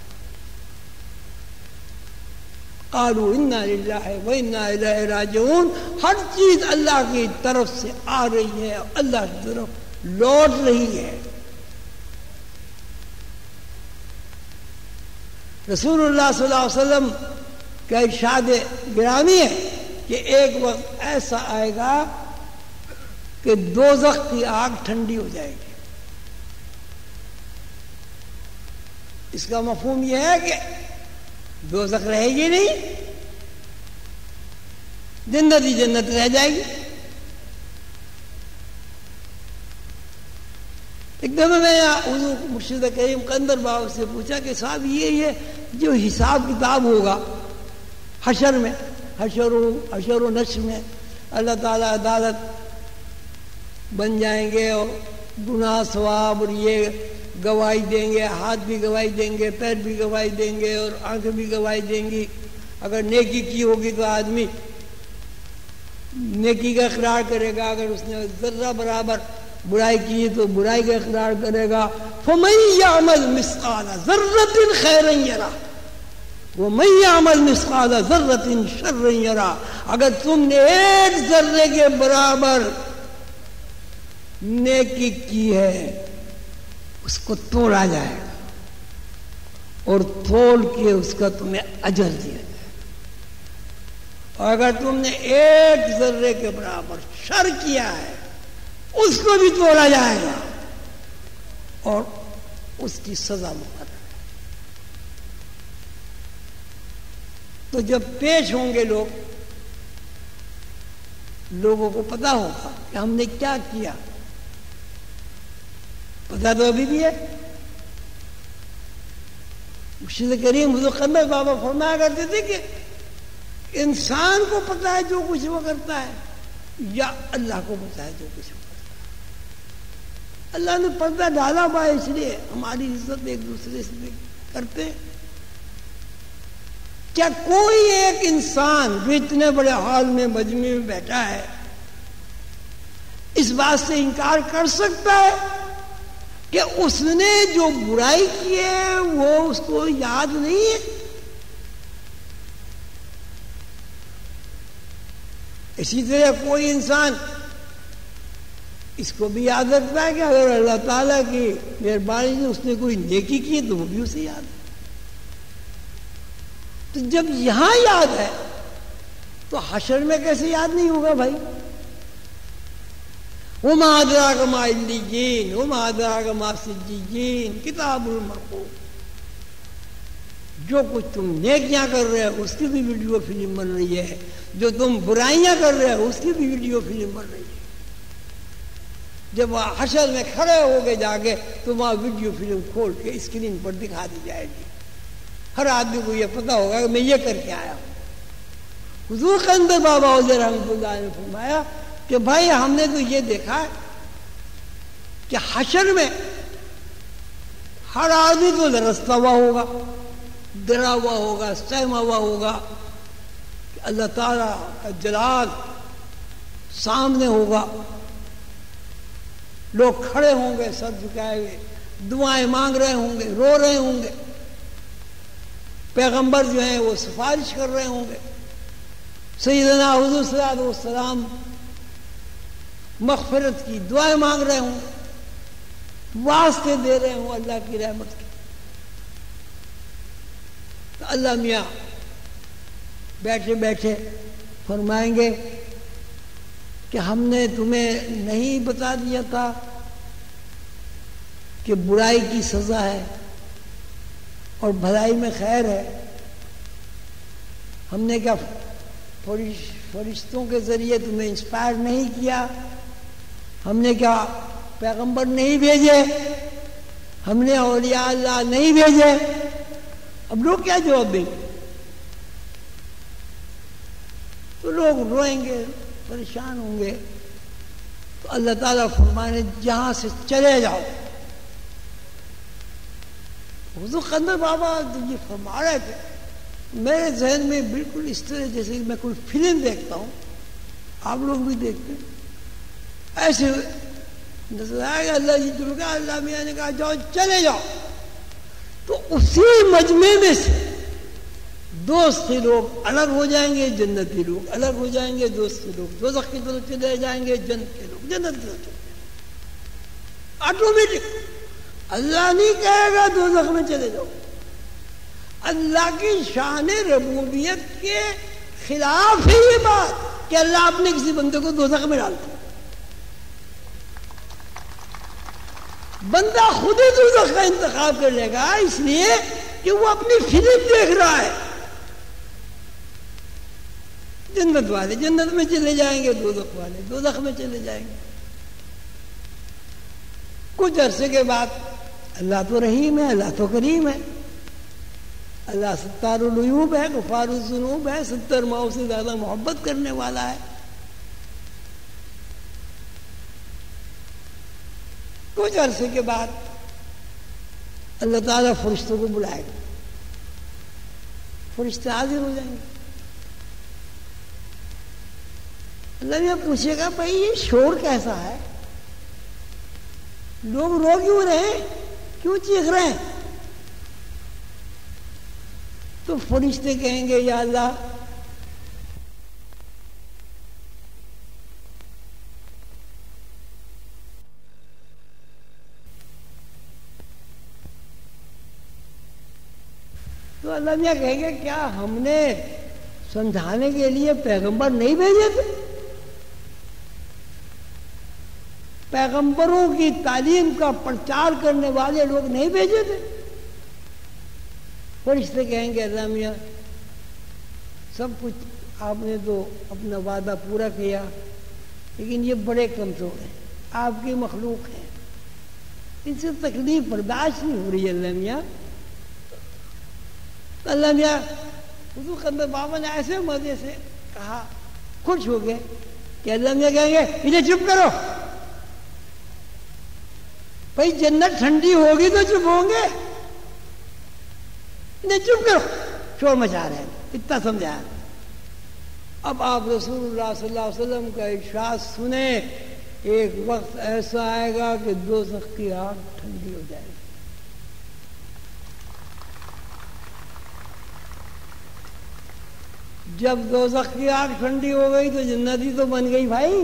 قالوا انا للہ و انا الیہ راجعون، ہر چیز اللہ کی طرف سے آ رہی ہے، اللہ کی طرف لوٹ رہی ہے۔ رسول اللہ صلی اللہ علیہ وسلم کا ارشاد گرامی ہے کہ ایک وقت ایسا آئے گا کہ دوزخ کی آگ ٹھنڈی ہو جائے گی۔ اس کا مفہوم یہ ہے کہ دوزخ رہے گی نہیں، جنت ہی جنت رہ جائے گی۔ ایک دفعہ میں حضور مرشد کریم قندر بابا سے پوچھا کہ صاحب یہ جو حساب کتاب ہوگا حشر میں، حشر و نشر میں اللہ تعالیٰ عدالت بن جائیں گے اور گناہ ثواب اور یہ گواہی دیں گے، ہاتھ بھی گواہی دیں گے، پیر بھی گواہی دیں گے اور آنکھیں بھی گواہی دیں گی۔ اگر نیکی کی ہوگی تو آدمی نیکی کا اقرار کرے گا، اگر اس نے ذرہ برابر برائی کی تو برائی کا اقرار کرے گا۔ فَمَن يَعْمَلْ مِثْقَالَ ذَرَّةٍ خَيْرًا يَرَهُ وَمَن يَعْمَلْ مِثْقَالَ ذَرَّةٍ شَرًّا يَرَهُ، اگر تم نے ایک ذرے کے برابر نیکی کی ہے اس کو توڑا جائے گا اور تول کے اس کا تمہیں اجر دیا جائے گا، اور اگر تم نے ایک ذرے کے برابر شر کیا ہے اس کو بھی توڑا جائے گا اور اس کی سزا مقرر ہے۔ تو جب پیش ہوں گے لوگوں کو پتا ہوگا کہ ہم نے کیا کیا، پتا تو ابھی بھی ہے۔ مرشد کریم حضور قندر بابا فرمایا کرتے تھے کہ انسان کو پتا ہے جو کچھ وہ کرتا ہے یا اللہ کو پتا ہے جو کچھ وہ کرتا ہے؟ اللہ نے پردہ ڈالا ہوا ہے، اس لیے ہماری عزت ایک دوسرے سے کرتے ہیں۔ کیا کوئی ایک انسان جو اتنے بڑے ہال میں مجمع میں بیٹھا ہے اس بات سے انکار کر سکتا ہے کہ اس نے جو برائی کی ہے وہ اس کو یاد نہیں ہے؟ اسی طرح کوئی انسان اس کو بھی یاد رکھتا ہے کہ اگر اللہ تعالیٰ کی مہربانی سے اس نے کوئی نیکی کی تو وہ بھی اسے یاد ہے۔ تو جب یہاں یاد ہے تو حشر میں کیسے یاد نہیں ہوگا بھائی؟ وَمَا أَدْرَاكَ مَا عِلِّيِّينَ وَمَا أَدْرَاكَ مَا سِجِّيِّينَ کتاب المرقوم، جو کچھ تم نیکیاں کر رہے ہو اس کی بھی ویڈیو فلم بن رہی ہے، جو تم برائیاں کر رہے ہو اس کی بھی ویڈیو فلم بن رہی ہے۔ جب وہاں حشر میں کھڑے ہو کے جا کے تو وہاں ویڈیو فلم کھول کے اسکرین پر دکھا دی جائے گی، ہر آدمی کو یہ پتا ہوگا کہ میں یہ کر کے آیا ہوں۔ حضور قندر بابا رحمۃ اللہ نے فرمایا کہ بھائی ہم نے تو یہ دیکھا ہے کہ حشر میں ہر آدمی تو لرزتا ہوا ہوگا، ڈرا ہوا ہوگا، سہما ہوا ہوگا کہ اللہ تعالیٰ کا جلال سامنے ہوگا، لوگ کھڑے ہوں گے سر جھکائے ہوئے، دعائیں مانگ رہے ہوں گے، رو رہے ہوں گے، پیغمبر جو ہیں وہ سفارش کر رہے ہوں گے، سیدنا حضور صلی اللہ علیہ وسلم مغفرت کی دعائیں مانگ رہے ہوں، واسطے دے رہے ہوں اللہ کی رحمت کی، تو اللہ میاں بیٹھے بیٹھے فرمائیں گے کہ ہم نے تمہیں نہیں بتا دیا تھا کہ برائی کی سزا ہے اور بھلائی میں خیر ہے؟ ہم نے کیا فرشتوں کے ذریعے تمہیں انسپائر نہیں کیا؟ ہم نے کیا پیغمبر نہیں بھیجے؟ ہم نے اولیاء اللہ نہیں بھیجے؟ اب لوگ کیا جواب دیں گے؟ تو لوگ روئیں گے، پریشان ہوں گے، تو اللہ تعالیٰ فرمائے جہاں سے چلے جاؤ۔ حضور قلندر بابا یہ فرما رہے تھے، میرے ذہن میں بالکل اس طرح جیسے میں کوئی فلم دیکھتا ہوں، آپ لوگ بھی دیکھتے ہیں، ایسے نظر آئے گا اللہ جی تم کا، اللہ میاں نے کہا جاؤ چلے جاؤ، تو اسی مجمع میں سے دوستی لوگ الگ ہو جائیں گے، جنتی لوگ الگ ہو جائیں گے، دوستی لوگ دوزخ کی طرف چلے جائیں گے، جنت کے لوگ جنت کی طرف چلے جائیں گے، آٹومیٹک۔ اللہ نہیں کہے گا دوزخ میں چلے جاؤ، اللہ کی شان ربوبیت کے خلاف ہے یہ بات کہ اللہ اپنے کسی بندے کو دوزخ میں ڈالتا ہے۔ بندہ خود ہی دوزخ کا انتخاب کر لے گا، اس لیے کہ وہ اپنی فلم دیکھ رہا ہے۔ جنت والے جنت میں چلے جائیں گے، دوزخ والے دوزخ میں چلے جائیں گے۔ کچھ عرصے کے بعد اللہ تو رحیم ہے، اللہ تو کریم ہے، اللہ ستار العیوب ہے، غفار الذنوب ہے، 70 ماؤں سے زیادہ محبت کرنے والا ہے۔ کچھ عرصے کے بعد اللہ تعالیٰ فرشتوں کو بلائے گا، فرشتے حاضر ہو جائیں گے۔ اللہ نے پوچھے گا بھائی یہ شور کیسا ہے، لوگ رو کیوں رہے، کیوں چیخ رہے ہیں؟ تو فرشتے کہیں گے یا اللہ تو اللہ میاں کہیں گے کیا ہم نے سمجھانے کے لیے پیغمبر نہیں بھیجے تھے؟ پیغمبروں کی تعلیم کا پرچار کرنے والے لوگ نہیں بھیجے تھے؟ فرشتے کہیں گے اللہ میاں سب کچھ آپ نے تو اپنا وعدہ پورا کیا، لیکن یہ بڑے کمزور ہیں، آپ کی مخلوق ہیں، ان سے تکلیف برداشت نہیں ہو رہی ہے اللہ میاں۔ اللہ میاں حضور قلندر بابا نے ایسے مزے سے کہا، خوش ہو گئے کہ اللہ میاں کہیں گے انہیں چپ کرو، بھائی جنت ٹھنڈی ہوگی تو چپ ہوں گے، انہیں چپ کرو، شور مچا رہے ہیں، اتنا سمجھایا۔ اب آپ رسول اللہ صلی اللہ علیہ وسلم کا ارشاد سنیں، ایک وقت ایسا آئے گا کہ دوزخ کی آگ ٹھنڈی ہو جائے گی۔ جب دوزخ کی آگ ٹھنڈی ہو گئی تو جنتی تو بن گئی بھائی۔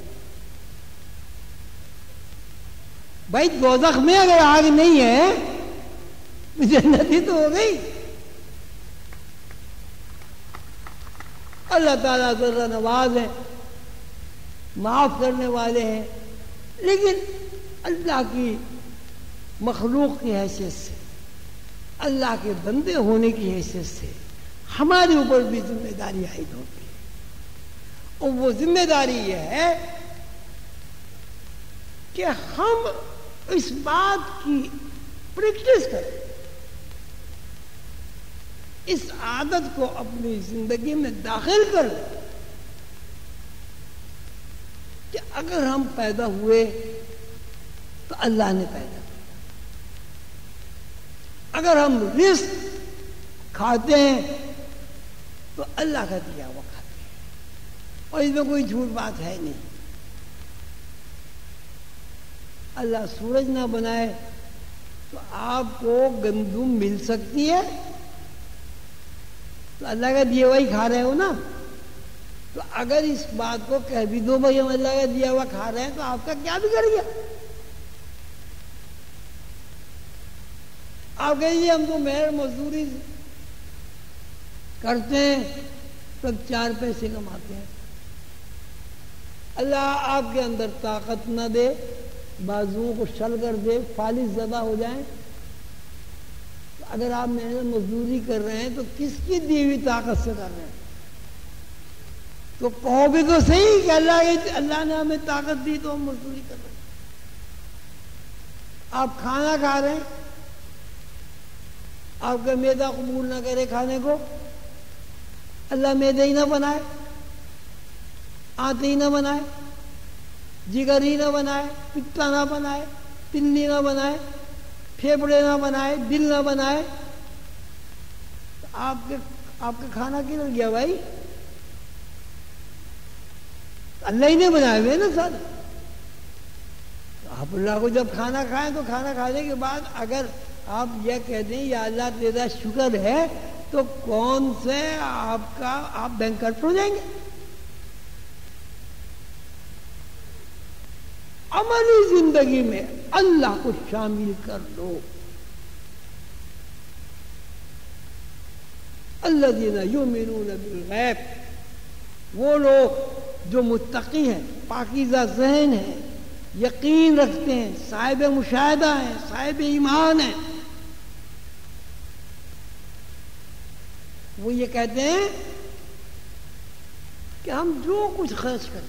بھائی دوزخ میں اگر آگ نہیں ہے تو جنتی تو ہو گئی۔ اللہ تعالیٰ ذرا نواز ہے، معاف کرنے والے ہیں، لیکن اللہ کی مخلوق کی حیثیت سے، اللہ کے بندے ہونے کی حیثیت سے ہمارے اوپر بھی ذمہ داری عائد ہوتی ہے، اور وہ ذمہ داری یہ ہے کہ ہم اس بات کی پریکٹس کریں، اس عادت کو اپنی زندگی میں داخل کر لیں کہ اگر ہم پیدا ہوئے تو اللہ نے پیدا کیا، اگر ہم رزق کھاتے ہیں تو اللہ کا دیا ہوا کھاتے ہیں، اور اس میں کوئی جھوٹ بات ہے نہیں۔ اللہ سورج نہ بنائے تو آپ کو گندم مل سکتی ہے؟ تو اللہ کا دیا ہوا ہی کھا رہے ہو نا. تو اگر اس بات کو کہہ بھی دو بھائی ہم اللہ کا دیا ہوا کھا رہے ہیں تو آپ کا کیا بگڑ گیا؟ آپ کہیے ہم تو محض مزدوری کرتے ہیں تب 4 پیسے کماتے ہیں. اللہ آپ کے اندر طاقت نہ دے، بازوؤں کو شل کر دے، فالج زدہ ہو جائیں. اگر آپ محنت مزدوری کر رہے ہیں تو کس کی دی ہوئی طاقت سے کر رہے ہیں؟ تو کہو بھی تو صحیح کہ اللہ نے ہمیں طاقت دی تو ہم مزدوری کر رہے ہیں. آپ کھانا کھا رہے ہیں، آپ کا معدہ قبول نہ کرے کھانے کو، اللہ معدہ ہی نہ بنائے، آنتے ہی نہ بنائے، جگر ہی نہ بنائے، پتا نہ بنائے، تلی نہ بنائے، پھیپڑے نہ بنائے، دل نہ بنائے، تو آپ کا کھانا کدھر گیا بھائی؟ اللہ ہی نے بنائے ہوئے نا سر. آپ اللہ کو جب کھانا کھائیں تو کھانا کھانے کے بعد اگر آپ یہ کہتے ہیں یا اللہ تیرا شکر ہے، تو کون سے آپ بینکرپٹ ہو جائیں گے؟ عملی زندگی میں اللہ کو شامل کر لو. الذین یؤمنون بالغیب، وہ لوگ جو متقی ہیں، پاکیزہ ذہن ہیں، یقین رکھتے ہیں، صاحب مشاہدہ ہیں، صاحب ایمان ہیں. وہ یہ کہتے ہیں کہ ہم جو کچھ خرچ کریں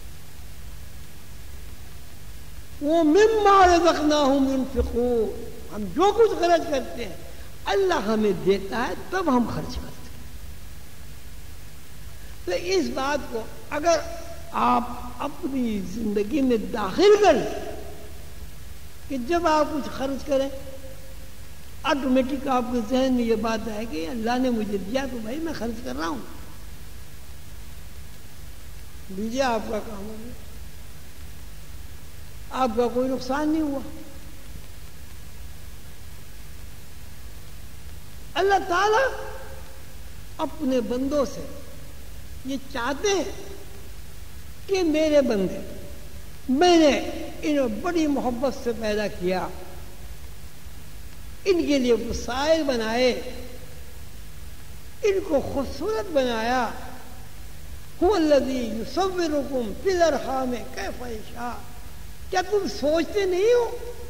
وہ مما رزقناہم ينفقون، ہم جو کچھ خرچ کرتے ہیں اللہ ہمیں دیتا ہے تب ہم خرچ کرتے ہیں. تو اس بات کو اگر آپ اپنی زندگی میں داخل کریں کہ جب آپ کچھ خرچ کریں آٹومیٹک آپ کے ذہن میں یہ بات ہے کہ اللہ نے مجھے دیا تو بھائی میں خرچ کر رہا ہوں. لیجیے آپ کا کام ہو گیا، آپ کا کوئی نقصان نہیں ہوا. اللہ تعالی اپنے بندوں سے یہ چاہتے ہیں کہ میرے بندے، میں نے انہیں بڑی محبت سے پیدا کیا، ان کے لیے وسائل بنائے، ان کو خوبصورت بنایا. هو الذی یصورکم فی الارحام کیف یشاء. کیا تم سوچتے نہیں ہو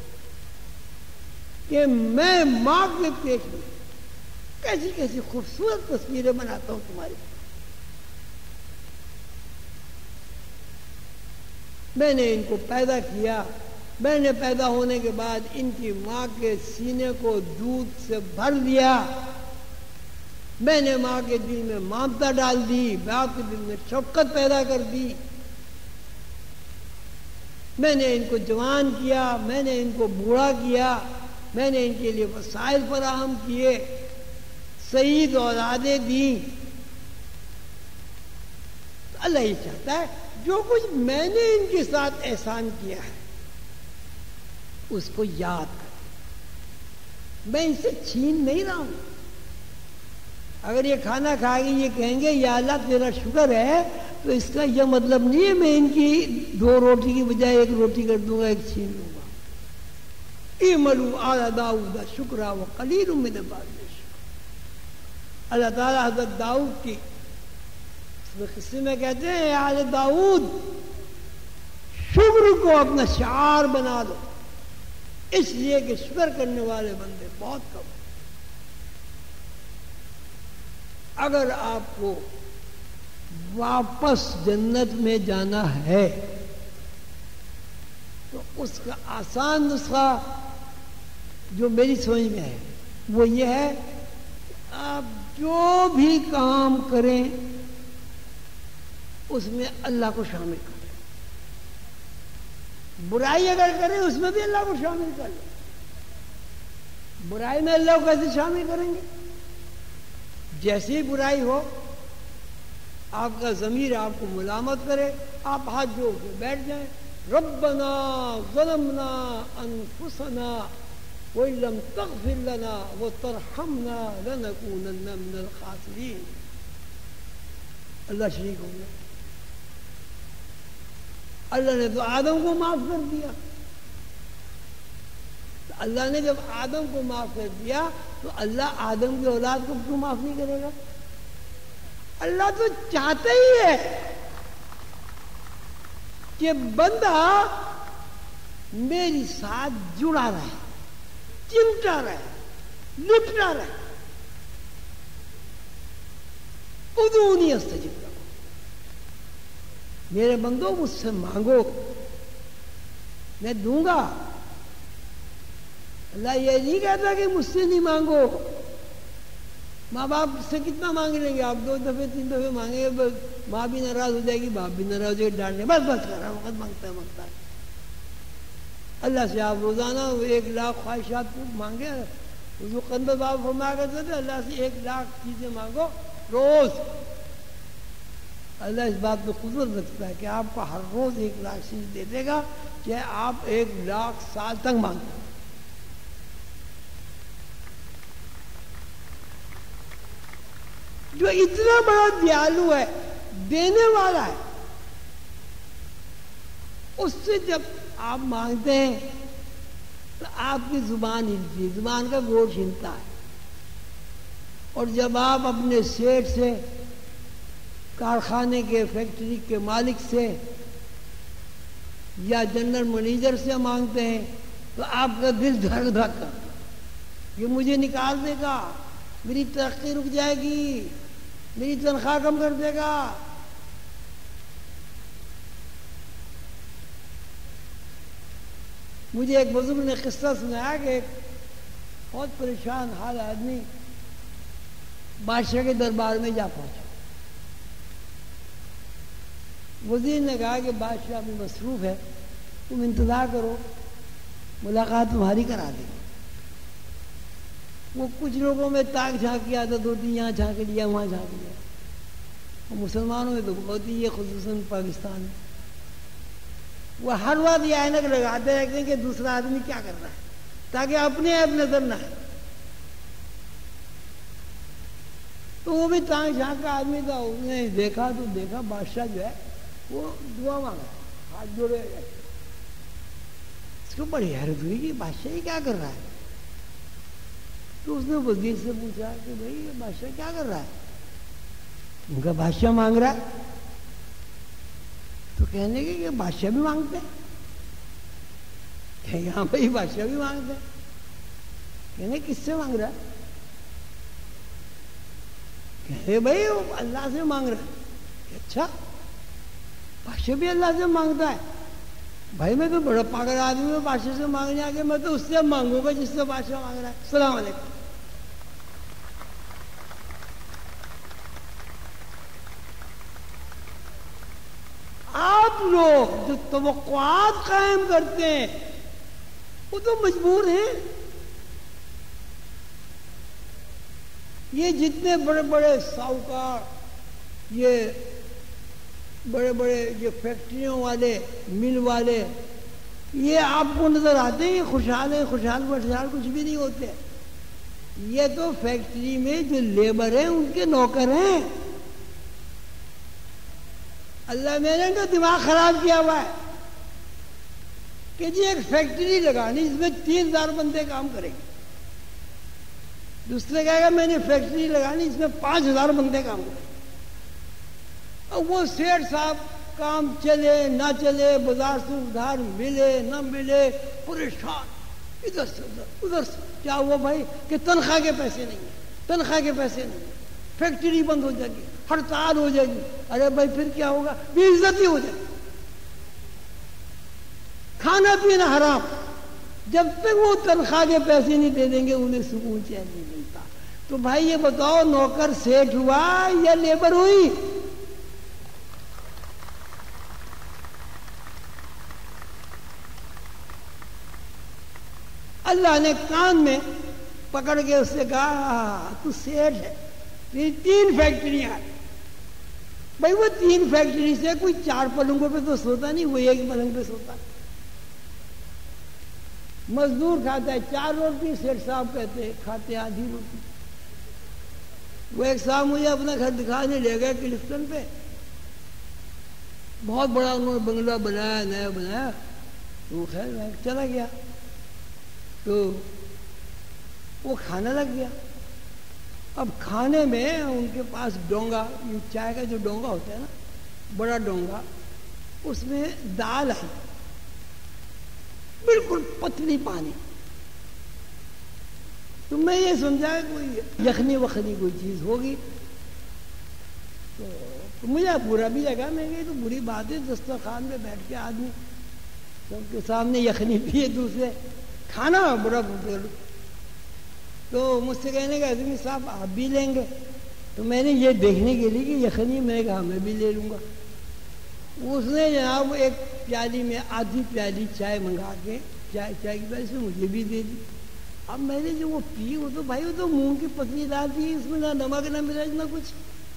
کہ میں ماں کے پیٹ میں کیسی کیسی خوبصورت تصویریں بناتا ہوں تمہاری؟ میں نے ان کو پیدا کیا، میں نے پیدا ہونے کے بعد ان کی ماں کے سینے کو دودھ سے بھر دیا، میں نے ماں کے دل میں ممتا ڈال دی، باپ کے دل میں شفقت پیدا کر دی، میں نے ان کو جوان کیا، میں نے ان کو بوڑھا کیا، میں نے ان کے لیے وسائل فراہم کیے، سعید اولادیں دی. اللہ یہ چاہتا ہے جو کچھ میں نے ان کے ساتھ احسان کیا ہے اس کو یاد کر، میں ان سے چھین نہیں رہا ہوں. اگر یہ کھانا کھا کے یہ کہیں گے یا اللہ تیرا شکر ہے، تو اس کا یہ مطلب نہیں ہے میں ان کی 2 روٹی کی بجائے 1 روٹی کر دوں گا، 1 چھین لوں گا. اعملوا آل داؤد شکرا وقلیل من عبادی الشکور. اللہ تعالیٰ حضرت داؤد کی قصے میں کہتے ہیں آل داؤد شکر کو اپنا شعار بنا دو، اس لیے کہ شکر کرنے والے بندے بہت کم. اگر آپ کو واپس جنت میں جانا ہے تو اس کا آسان نسخہ جو میری سمجھ میں ہے وہ یہ ہے کہ آپ جو بھی کام کریں اس میں اللہ کو شامل کریں. برائی اگر کریں اس میں بھی اللہ کو شامل کر لیں. برائی میں اللہ کو کیسے شامل کریں گے؟ جیسی برائی ہو، آپ کا ضمیر آپ کو ملامت کرے، آپ ہاتھ جوڑ کے بیٹھ جائیں، ربنا ظلمنا انفسنا وَإِن لَّمْ تَغْفِرْ لَنَا وَتَرْحَمْنَا لَنَكُونَنَّ مِنَ الْخَاسِرِينَ. اللہ شریک ہو گیا. اللہ نے تو آدم کو معاف کر دیا. اللہ نے جب آدم کو معاف کر دیا تو اللہ آدم کی اولاد کو کیوں معاف نہیں کرے گا؟ اللہ تو چاہتا ہی ہے کہ بندہ میری ساتھ جڑا رہے، چمٹا رہے، لپٹا رہے. ادعونی استجب لکم، میرے بندو مجھ سے مانگو میں دوں گا. اللہ یہ نہیں کہتا کہ مجھ سے نہیں مانگو. ماں باپ سے کتنا مانگ لیں گے آپ؟ 2 دفعے 3 دفعے مانگیں گے، ماں بھی ناراض ہو جائے گی، باپ بھی ناراض ہو جائے گی، ڈانٹنے بس بس کر رہا وقت مانگتا ہے. اللہ سے آپ روزانہ 1 لاکھ خواہشات مانگے. حضور قندر باب فرمایا کرتے تھے اللہ سے 1 لاکھ چیزیں مانگو روز. اللہ اس بات پہ قدرت رکھتا ہے کہ آپ کو ہر روز 1 لاکھ چیز دے دے گا، چاہے آپ 1 لاکھ سال تک مانگیں. جو اتنا بڑا دیالو ہے، دینے والا ہے، اس سے جب آپ مانگتے ہیں تو آپ کی زبان ہلتی ہے، زبان کا گوشت ہلتا ہے. اور جب آپ اپنے سیٹ سے، کارخانے کے، فیکٹری کے مالک سے یا جنرل منیجر سے مانگتے ہیں تو آپ کا دل دھڑک دھڑک کرتا ہے، یہ مجھے نکال دے گا، میری ترقی رک جائے گی، میری تنخواہ کم کر دے گا. مجھے ایک بزرگ نے قصہ سنایا کہ ایک بہت پریشان حال آدمی بادشاہ کے دربار میں جا پہنچا. وزیر نے کہا کہ بادشاہ ابھی مصروف ہے، تم انتظار کرو، ملاقات تمہاری کرا دے. وہ کچھ لوگوں میں تاک جھانک کی عادت ہوتی، یہاں جھانک لیا وہاں جھانک لیا. اور مسلمانوں میں تو بہت ہی ہے، خصوصاً پاکستان میں. وہ ہر وقت یہ اینک لگاتے رہتے ہیں کہ دوسرا آدمی کیا کر رہا ہے، تاکہ اپنے آپ نظر نہ آئے. تو وہ بھی تانگ جھانک کا آدمی تھا. اس نے دیکھا بادشاہ جو ہے وہ دعا مانگا، ہاتھ جوڑے. اس کو بڑی حیرت ہوئی کہ بادشاہ یہ کیا کر رہا ہے. تو اس نے وزیر سے پوچھا کہ بھائی یہ بادشاہ کیا کر رہا ہے؟ ان کا بادشاہ مانگ رہا ہے. تو کہنے کے کہ بادشاہ بھی مانگتے ہیں. کہ ہاں بھائی بادشاہ بھی مانگتے ہیں. کہنے کس سے مانگ رہا ہے؟ کہنے بھائی وہ اللہ سے مانگ رہا ہے. اچھا بادشاہ بھی اللہ سے مانگتا ہے؟ بھائی میں تو بڑا پاگل آدمی ہوں، بادشاہ سے مانگنے آگے میں تو اس سے مانگوں گا جس سے بادشاہ مانگ رہا ہے. السلام علیکم. آپ لوگ جو توقعات قائم کرتے ہیں وہ تو مجبور ہیں. یہ جتنے بڑے بڑے ساہوکار، یہ بڑے بڑے یہ فیکٹریوں والے، مل والے، یہ آپ کو نظر آتے ہیں خوشحال ہیں، خوشحال کچھ بھی نہیں ہوتے. یہ تو فیکٹری میں جو لیبر ہیں ان کے نوکر ہیں. اللہ میں نے ان کا دماغ خراب کیا ہوا ہے کہ جی ایک فیکٹری لگانی اس میں 3000 بندے کام کریں گے. دوسرے کہے گا میں نے فیکٹری لگانی اس میں 5000 بندے کام کریں گے. اب وہ سیٹ صاحب کام چلے نہ چلے، بازار سے ادھار ملے نہ ملے، پریشان ادھر سے ادھر سے. کیا ہوا بھائی کہ تنخواہ کے پیسے نہیں ہیں، تنخواہ کے پیسے نہیں ہیں، فیکٹری بند ہو جائے گی، ہڑتال ہو جائے گی. ارے بھائی پھر کیا ہوگا؟ بے عزتی ہو جائے گی، کھانا پینا حرام. جب تک وہ تنخواہ کے پیسے نہیں دے دیں گے انہیں سکون چین نہیں ملتا. تو بھائی یہ بتاؤ نوکر سیٹ ہوا یا لیبر ہوئی؟ اللہ نے کان میں پکڑ کے اس سے کہا تو سیٹ ہے، 3 فیکٹریاں ہیں. بھائی وہ 3 فیکٹری سے کوئی 4 پلنگوں پہ تو سوتا نہیں، وہ ایک پلنگ پہ سوتا. مزدور کھاتا ہے 4 روٹی، سیٹھ صاحب کہتے ہیں کھاتے ہیں آدھی روٹی۔ وہ ایک صاحب مجھے اپنا گھر دکھانے لے گئے کلفٹن پہ، بہت بڑا انہوں نے بنگلہ بنایا، نیا بنایا، تو خیر میں چلا گیا تو وہ کھانا لگ گیا۔ اب کھانے میں ان کے پاس ڈونگا، یہ چائے کا جو ڈونگا ہوتا ہے نا، بڑا ڈونگا، اس میں دال ہے بالکل پتلی پانی۔ تو میں یہ سمجھا کوئی یخنی وخنی کوئی چیز ہوگی، تو مجھے برا بھی لگا، میں کہ تو بری بات ہے دسترخوان میں بیٹھ کے آدمی سب کے سامنے یخنی پیے، دوسرے کھانا بڑا بھوک۔ تو مجھ سے کہنے کا عظیم صاحب آپ بھی لیں گے؟ تو میں نے یہ دیکھنے کے لیے کہ یخنی، میں نے کہا میں بھی لے لوں گا۔ اس نے جناب ایک پیالی میں آدھی پیالی چائے منگا کے، چائے کی پیالی سے مجھے بھی دے دی۔ اب میں نے جو وہ پی، وہ تو بھائی وہ تو منہ کی پتلی دال تھی، اس میں نہ نمک نہ مرچ نہ کچھ۔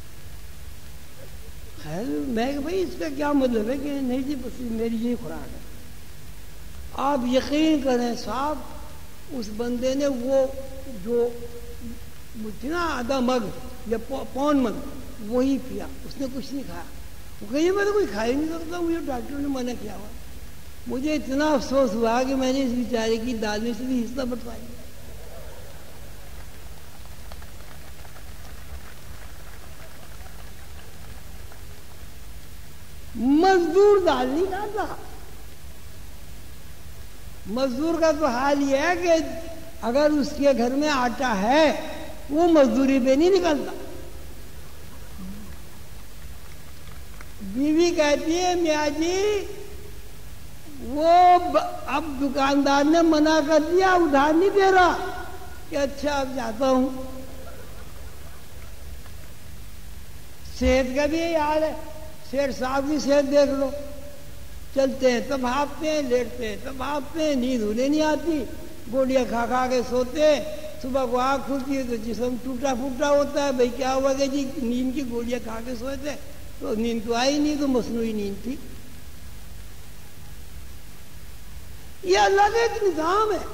خیر میں کہ بھائی اس کا کیا مطلب ہے کہ نہیں جی بس میری یہی خوراک ہے۔ آپ یقین کریں صاحب، اس بندے نے وہ جو تھی نا آدھا مگ یا پون مگ، وہی پیا، اس نے کچھ نہیں کھایا۔ وہ کہیے میں تو کوئی کھا ہی نہیں سکتا، مجھے ڈاکٹر نے منع کیا ہوا۔ مجھے اتنا افسوس ہوا کہ میں نے اس بیچارے کی دال میں سے بھی حصہ بٹوایا۔ مزدور دال نہیں کھاتا۔ مزدور کا تو حال یہ ہے کہ اگر اس کے گھر میں آٹا ہے وہ مزدوری پہ نہیں نکلتا۔ بیوی کہتی ہے میاں جی وہ اب دکاندار نے منع کر دیا، ادھار نہیں دے رہا، کہ اچھا اب جاتا ہوں۔ صحت کا بھی یہی حال ہے، سیٹھ صاحب کی صحت دیکھ لو، چلتے ہیں تب ہانپتے ہیں، لیٹتے ہیں تب ہانپتے ہیں، نیند انہیں نہیں آتی، گولیاں کھا کھا کے سوتے ہیں، صبح کو آنکھ کھلتی ہے تو جسم ٹوٹا پھوٹا ہوتا ہے۔ بھائی کیا ہوا کہ جی نیند کی گولیاں کھا کے سوئے تھے تو نیند تو آئی نہیں، تو مصنوعی نیند تھی۔ یہ اللہ کا ایک نظام ہے۔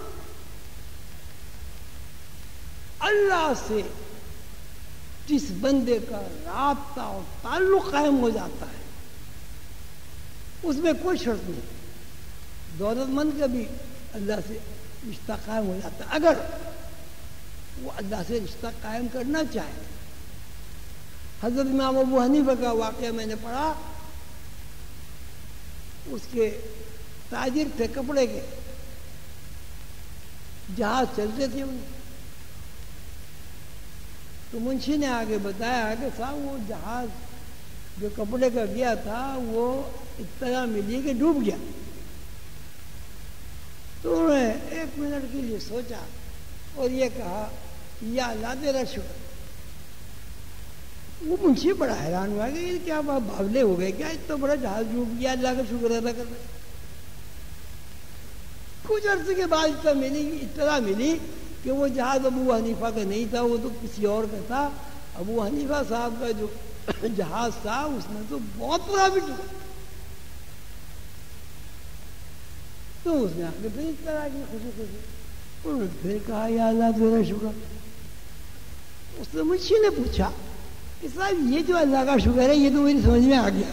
اللہ سے جس بندے کا رابطہ اور تعلق قائم ہو جاتا ہے اس میں کوئی شرط نہیں۔ دولت مند کا بھی اللہ سے رشتہ قائم ہو جاتا ہے اگر وہ اللہ سے رشتہ قائم کرنا چاہے۔ حضرت امام ابو حنیفہ کا واقعہ میں نے پڑھا، اس کے تاجر تھے کپڑے کے، جہاز چلتے تھے انہیں، تو منشی نے آگے بتایا کہ صاحب وہ جہاز جو کپڑے کا گیا تھا وہ اطلاع ملی کہ ڈوب گیا۔ تو انہوں نے 1 منٹ کے لیے سوچا اور یہ کہا یا اللہ تیرا شکر۔ وہ منشی بڑا حیران ہوا کہ یہ کیا بابلے ہو گئے، کیا اتنا بڑا جہاز ڈوب گیا، اللہ کا شکر ادا کر رہے۔ کچھ عرصے کے بعد اطلاع ملی کہ وہ جہاز ابو حنیفہ کا نہیں تھا، وہ تو کسی اور کا تھا۔ ابو حنیفہ صاحب کا جو جہاز تھا اس میں تو بہت پرافٹ ہوا۔ تو اس نے آ کے پھر اس طرح کی خوشی انہوں نے پھر کہا یا اللہ تیرا شکر۔ اس نے مجھ سے پوچھا کہ صاحب یہ جو اللہ کا شکر ہے یہ تو میری سمجھ میں آ گیا،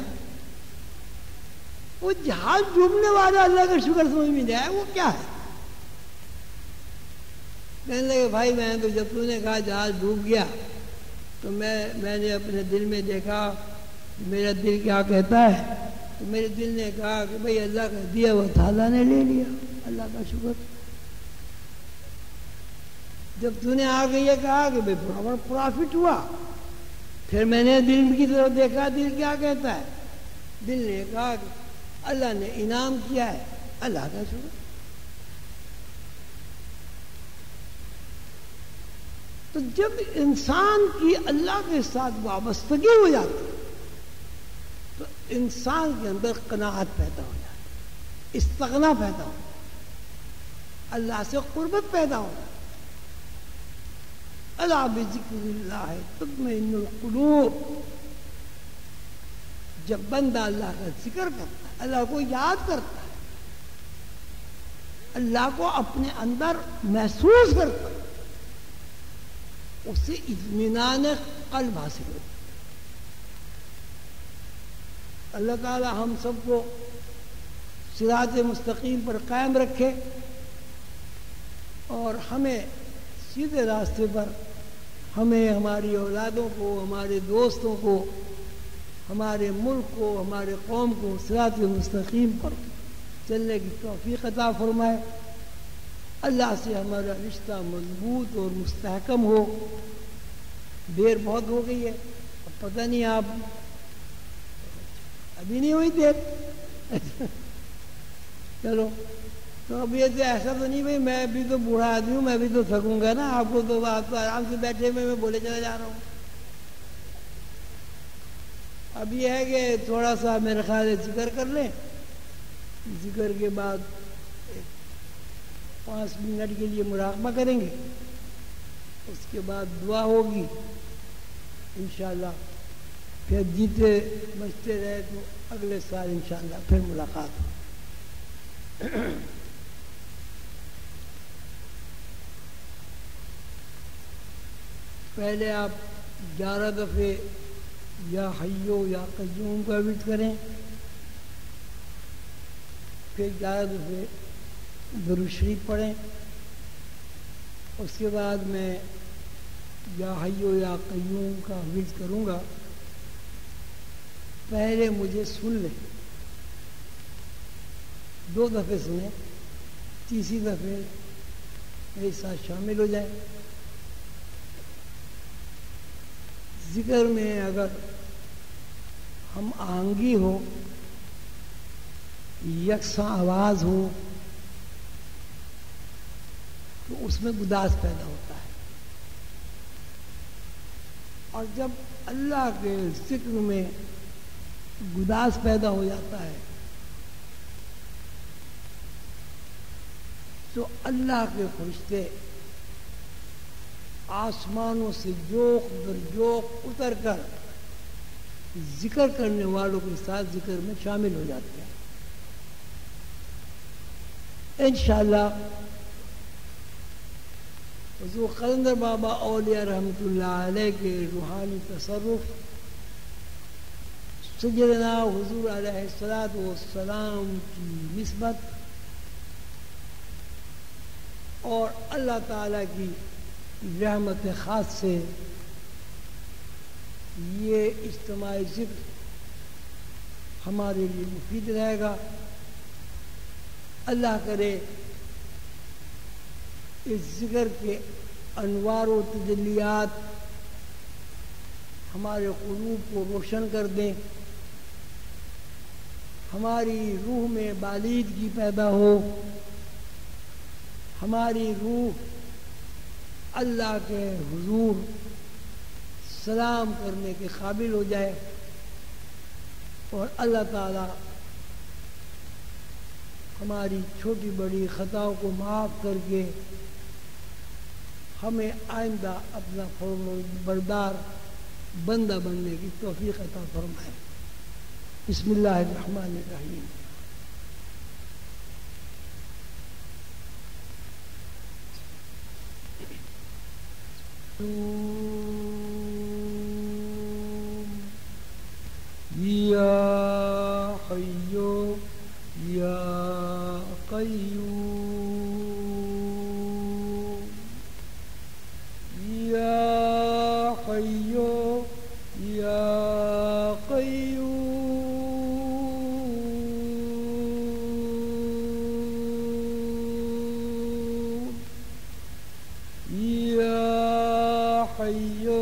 وہ جہاز ڈوبنے والا اللہ کا شکر سمجھ میں نہیں آیا، وہ کیا ہے؟ کہنے لگے بھائی میں تو جب تو نے کہا جہاز ڈوب گیا تو میں نے اپنے دل میں دیکھا میرا دل کیا کہتا ہے، تو میرے دل نے کہا کہ بھائی اللہ کا دیا وہ تعالیٰ نے لے لیا، اللہ کا شکر۔ جب تو نے آ کے یہ کہا کہ بھائی بڑا پرافٹ ہوا، پھر میں نے دل کی طرف دیکھا، دل کیا کہتا ہے؟ دل نے کہا کہ اللہ نے انعام کیا ہے، اللہ کا شکر۔ تو جب انسان کی اللہ کے ساتھ وابستگی ہو جاتی تو انسان کے اندر قناعت پیدا ہو جاتی، استغنا پیدا ہو جاتی، اللہ سے قربت پیدا ہو جاتی۔ الا بذکر اللہ تطمئن القلوب۔ جب بندہ اللہ کا ذکر کرتا ہے، اللہ کو یاد کرتا ہے، اللہ کو اپنے اندر محسوس کرتا ہے، اس سے اطمینان قلب حاصل ہوتا ہے۔ اللہ تعالی ہم سب کو صراط مستقیم پر قائم رکھے اور ہمیں سیدھے راستے پر، ہمیں، ہماری اولادوں کو، ہمارے دوستوں کو، ہمارے ملک کو، ہمارے قوم کو صراط مستقیم پر چلنے کی توفیق عطا فرمائے۔ اللہ سے ہمارا رشتہ مضبوط اور مستحکم ہو۔ دیر بہت ہو گئی ہے، اب پتہ نہیں آپ ابھی نہیں ہوئی دیر چلو تو اب یہ تو ایسا تو نہیں بھائی میں بھی تو بوڑھا آدمی ہوں، میں بھی تو تھکوں گا نا، آپ کو تو آپ تو آرام سے بیٹھے ہوئے میں بولے چلا جا رہا ہوں۔ اب یہ ہے کہ تھوڑا سا میرے خیال ہے ذکر کر لیں، ذکر کے بعد 5 منٹ کے لیے مراقبہ کریں گے، اس کے بعد دعا ہوگی انشاءاللہ، پھر جیتے بچتے رہے تو اگلے سال انشاءاللہ پھر ملاقات ہو۔ پہلے آپ 11 دفعے یا حیو یا قیوم کا ورد کریں، پھر 11 دفعے درود شریف پڑھیں، اس کے بعد میں یا حیو یا قیوم کا ورد کروں گا، پہلے مجھے سن لیں، 2 دفعے سنیں، تیسری دفعے میرے ساتھ شامل ہو جائیں۔ ذکر میں اگر ہم آہنگی ہو، یکساں آواز ہو تو اس میں گداز پیدا ہوتا ہے، اور جب اللہ کے ذکر میں گداز پیدا ہو جاتا ہے تو اللہ کے فرشتے آسمانوں سے جوق در جوق اتر کر ذکر کرنے والوں کے ساتھ ذکر میں شامل ہو جاتے ہیں۔ انشاءاللہ حضور قلندر بابا اولیاء رحمۃ اللہ علیہ کے روحانی تصرف، سیدنا حضور علیہ الصلوۃ والسلام کی نسبت اور اللہ تعالیٰ کی رحمت خاص سے یہ اجتماعی ذکر ہمارے لیے مفید رہے گا۔ اللہ کرے اس ذکر کے انوار و تجلیات ہمارے قلوب کو روشن کر دیں، ہماری روح میں بالیدگی پیدا ہو، ہماری روح اللہ کے حضور سلام کرنے کے قابل ہو جائے، اور اللہ تعالی ہماری چھوٹی بڑی خطاؤں کو معاف کر کے ہمیں آئندہ اپنا فرمان بردار بندہ بننے کی توفیق عطا فرمائے۔ بسم اللہ الرحمن الرحیم۔ یا حیو یا قیوم، یا حیو یا قیوم، یا حیو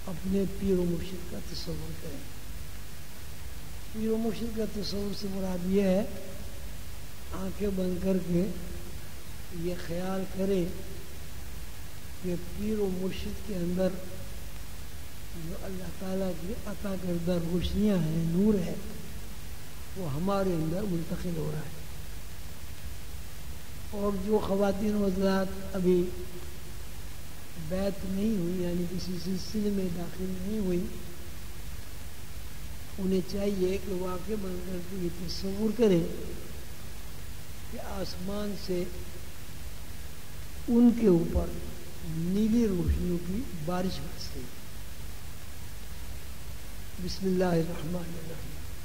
اپنے پیر و مرشد کا تصور کریں. پیر و مرشد کا تصور سے مراد یہ ہے آنکھیں بند کر کے یہ خیال کرے کہ پیر و مرشد کے اندر جو اللہ تعالیٰ کی عطا کردہ روشنیاں ہیں، نور ہے، وہ ہمارے اندر منتقل ہو رہا ہے. اور جو خواتین و حضرات ابھی بیعت نہیں ہوئی، یعنی کسی سلسلے میں داخل نہیں ہوئی، انہیں چاہیے کہ واقع بن کر کے یہ تصور کریں کہ آسمان سے ان کے اوپر نیلی روشنیوں کی بارش برس رہی. بسم اللہ الرحمن الرحیم.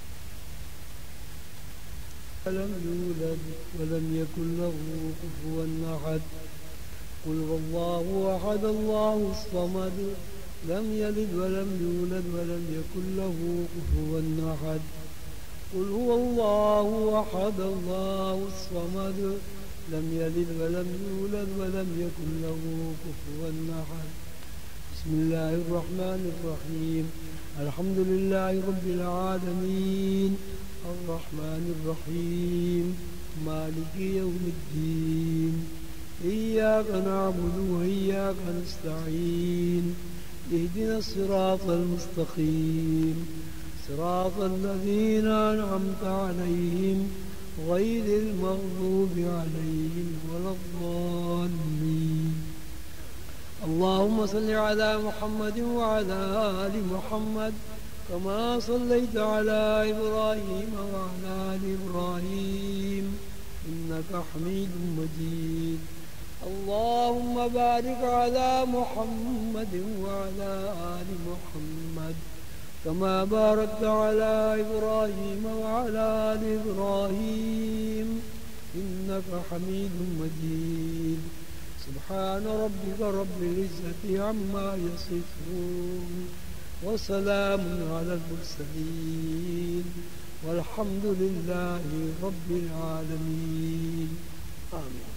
لم يولد ولم يكن له كفوا أحد قل هو الله أحد الله الصمد لم يلد ولم يولد ولم يكن له كفوا أحد قل هو الله أحد الله الصمد لم يلد ولم يولد ولم يكن له كفوا أحد. بسم الله الرحمن الرحيم. الحمد لله رب العالمين الرحمن الرحيم مالك يوم الدين إياك نعبد وإياك نستعين اهدنا الصراط المستقيم صراط الذين أنعمت عليهم غير المغضوب عليهم ولا الضالين. اللهم صل على محمد وعلى آل محمد كما صليت على إبراهيم وعلى آل إبراهيم إنك حميد مجيد. اللهم بارك على محمد وعلى آل محمد كما باركت على إبراهيم وعلى آل إبراهيم إنك حميد مجيد. سبحان ربك رب العزة عما يصفون وسلام على المرسلين والحمد لله رب العالمين. آمين.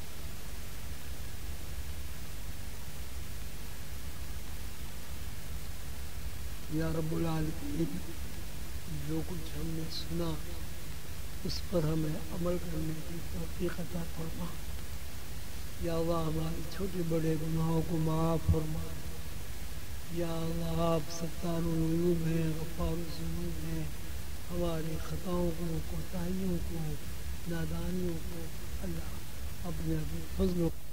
یا رب العالمین، جو کچھ ہم نے سنا اس پر ہمیں عمل کرنے کی توفیق عطا فرما. یا اللہ ہمارے چھوٹے بڑے گناہوں کو معاف فرما. یا اللہ آپ ستار العیوب ہیں، غفار الذنوب ہیں، ہماری خطاؤں کو، کوتاہیوں کو، نادانیوں کو اللہ اپنے فضل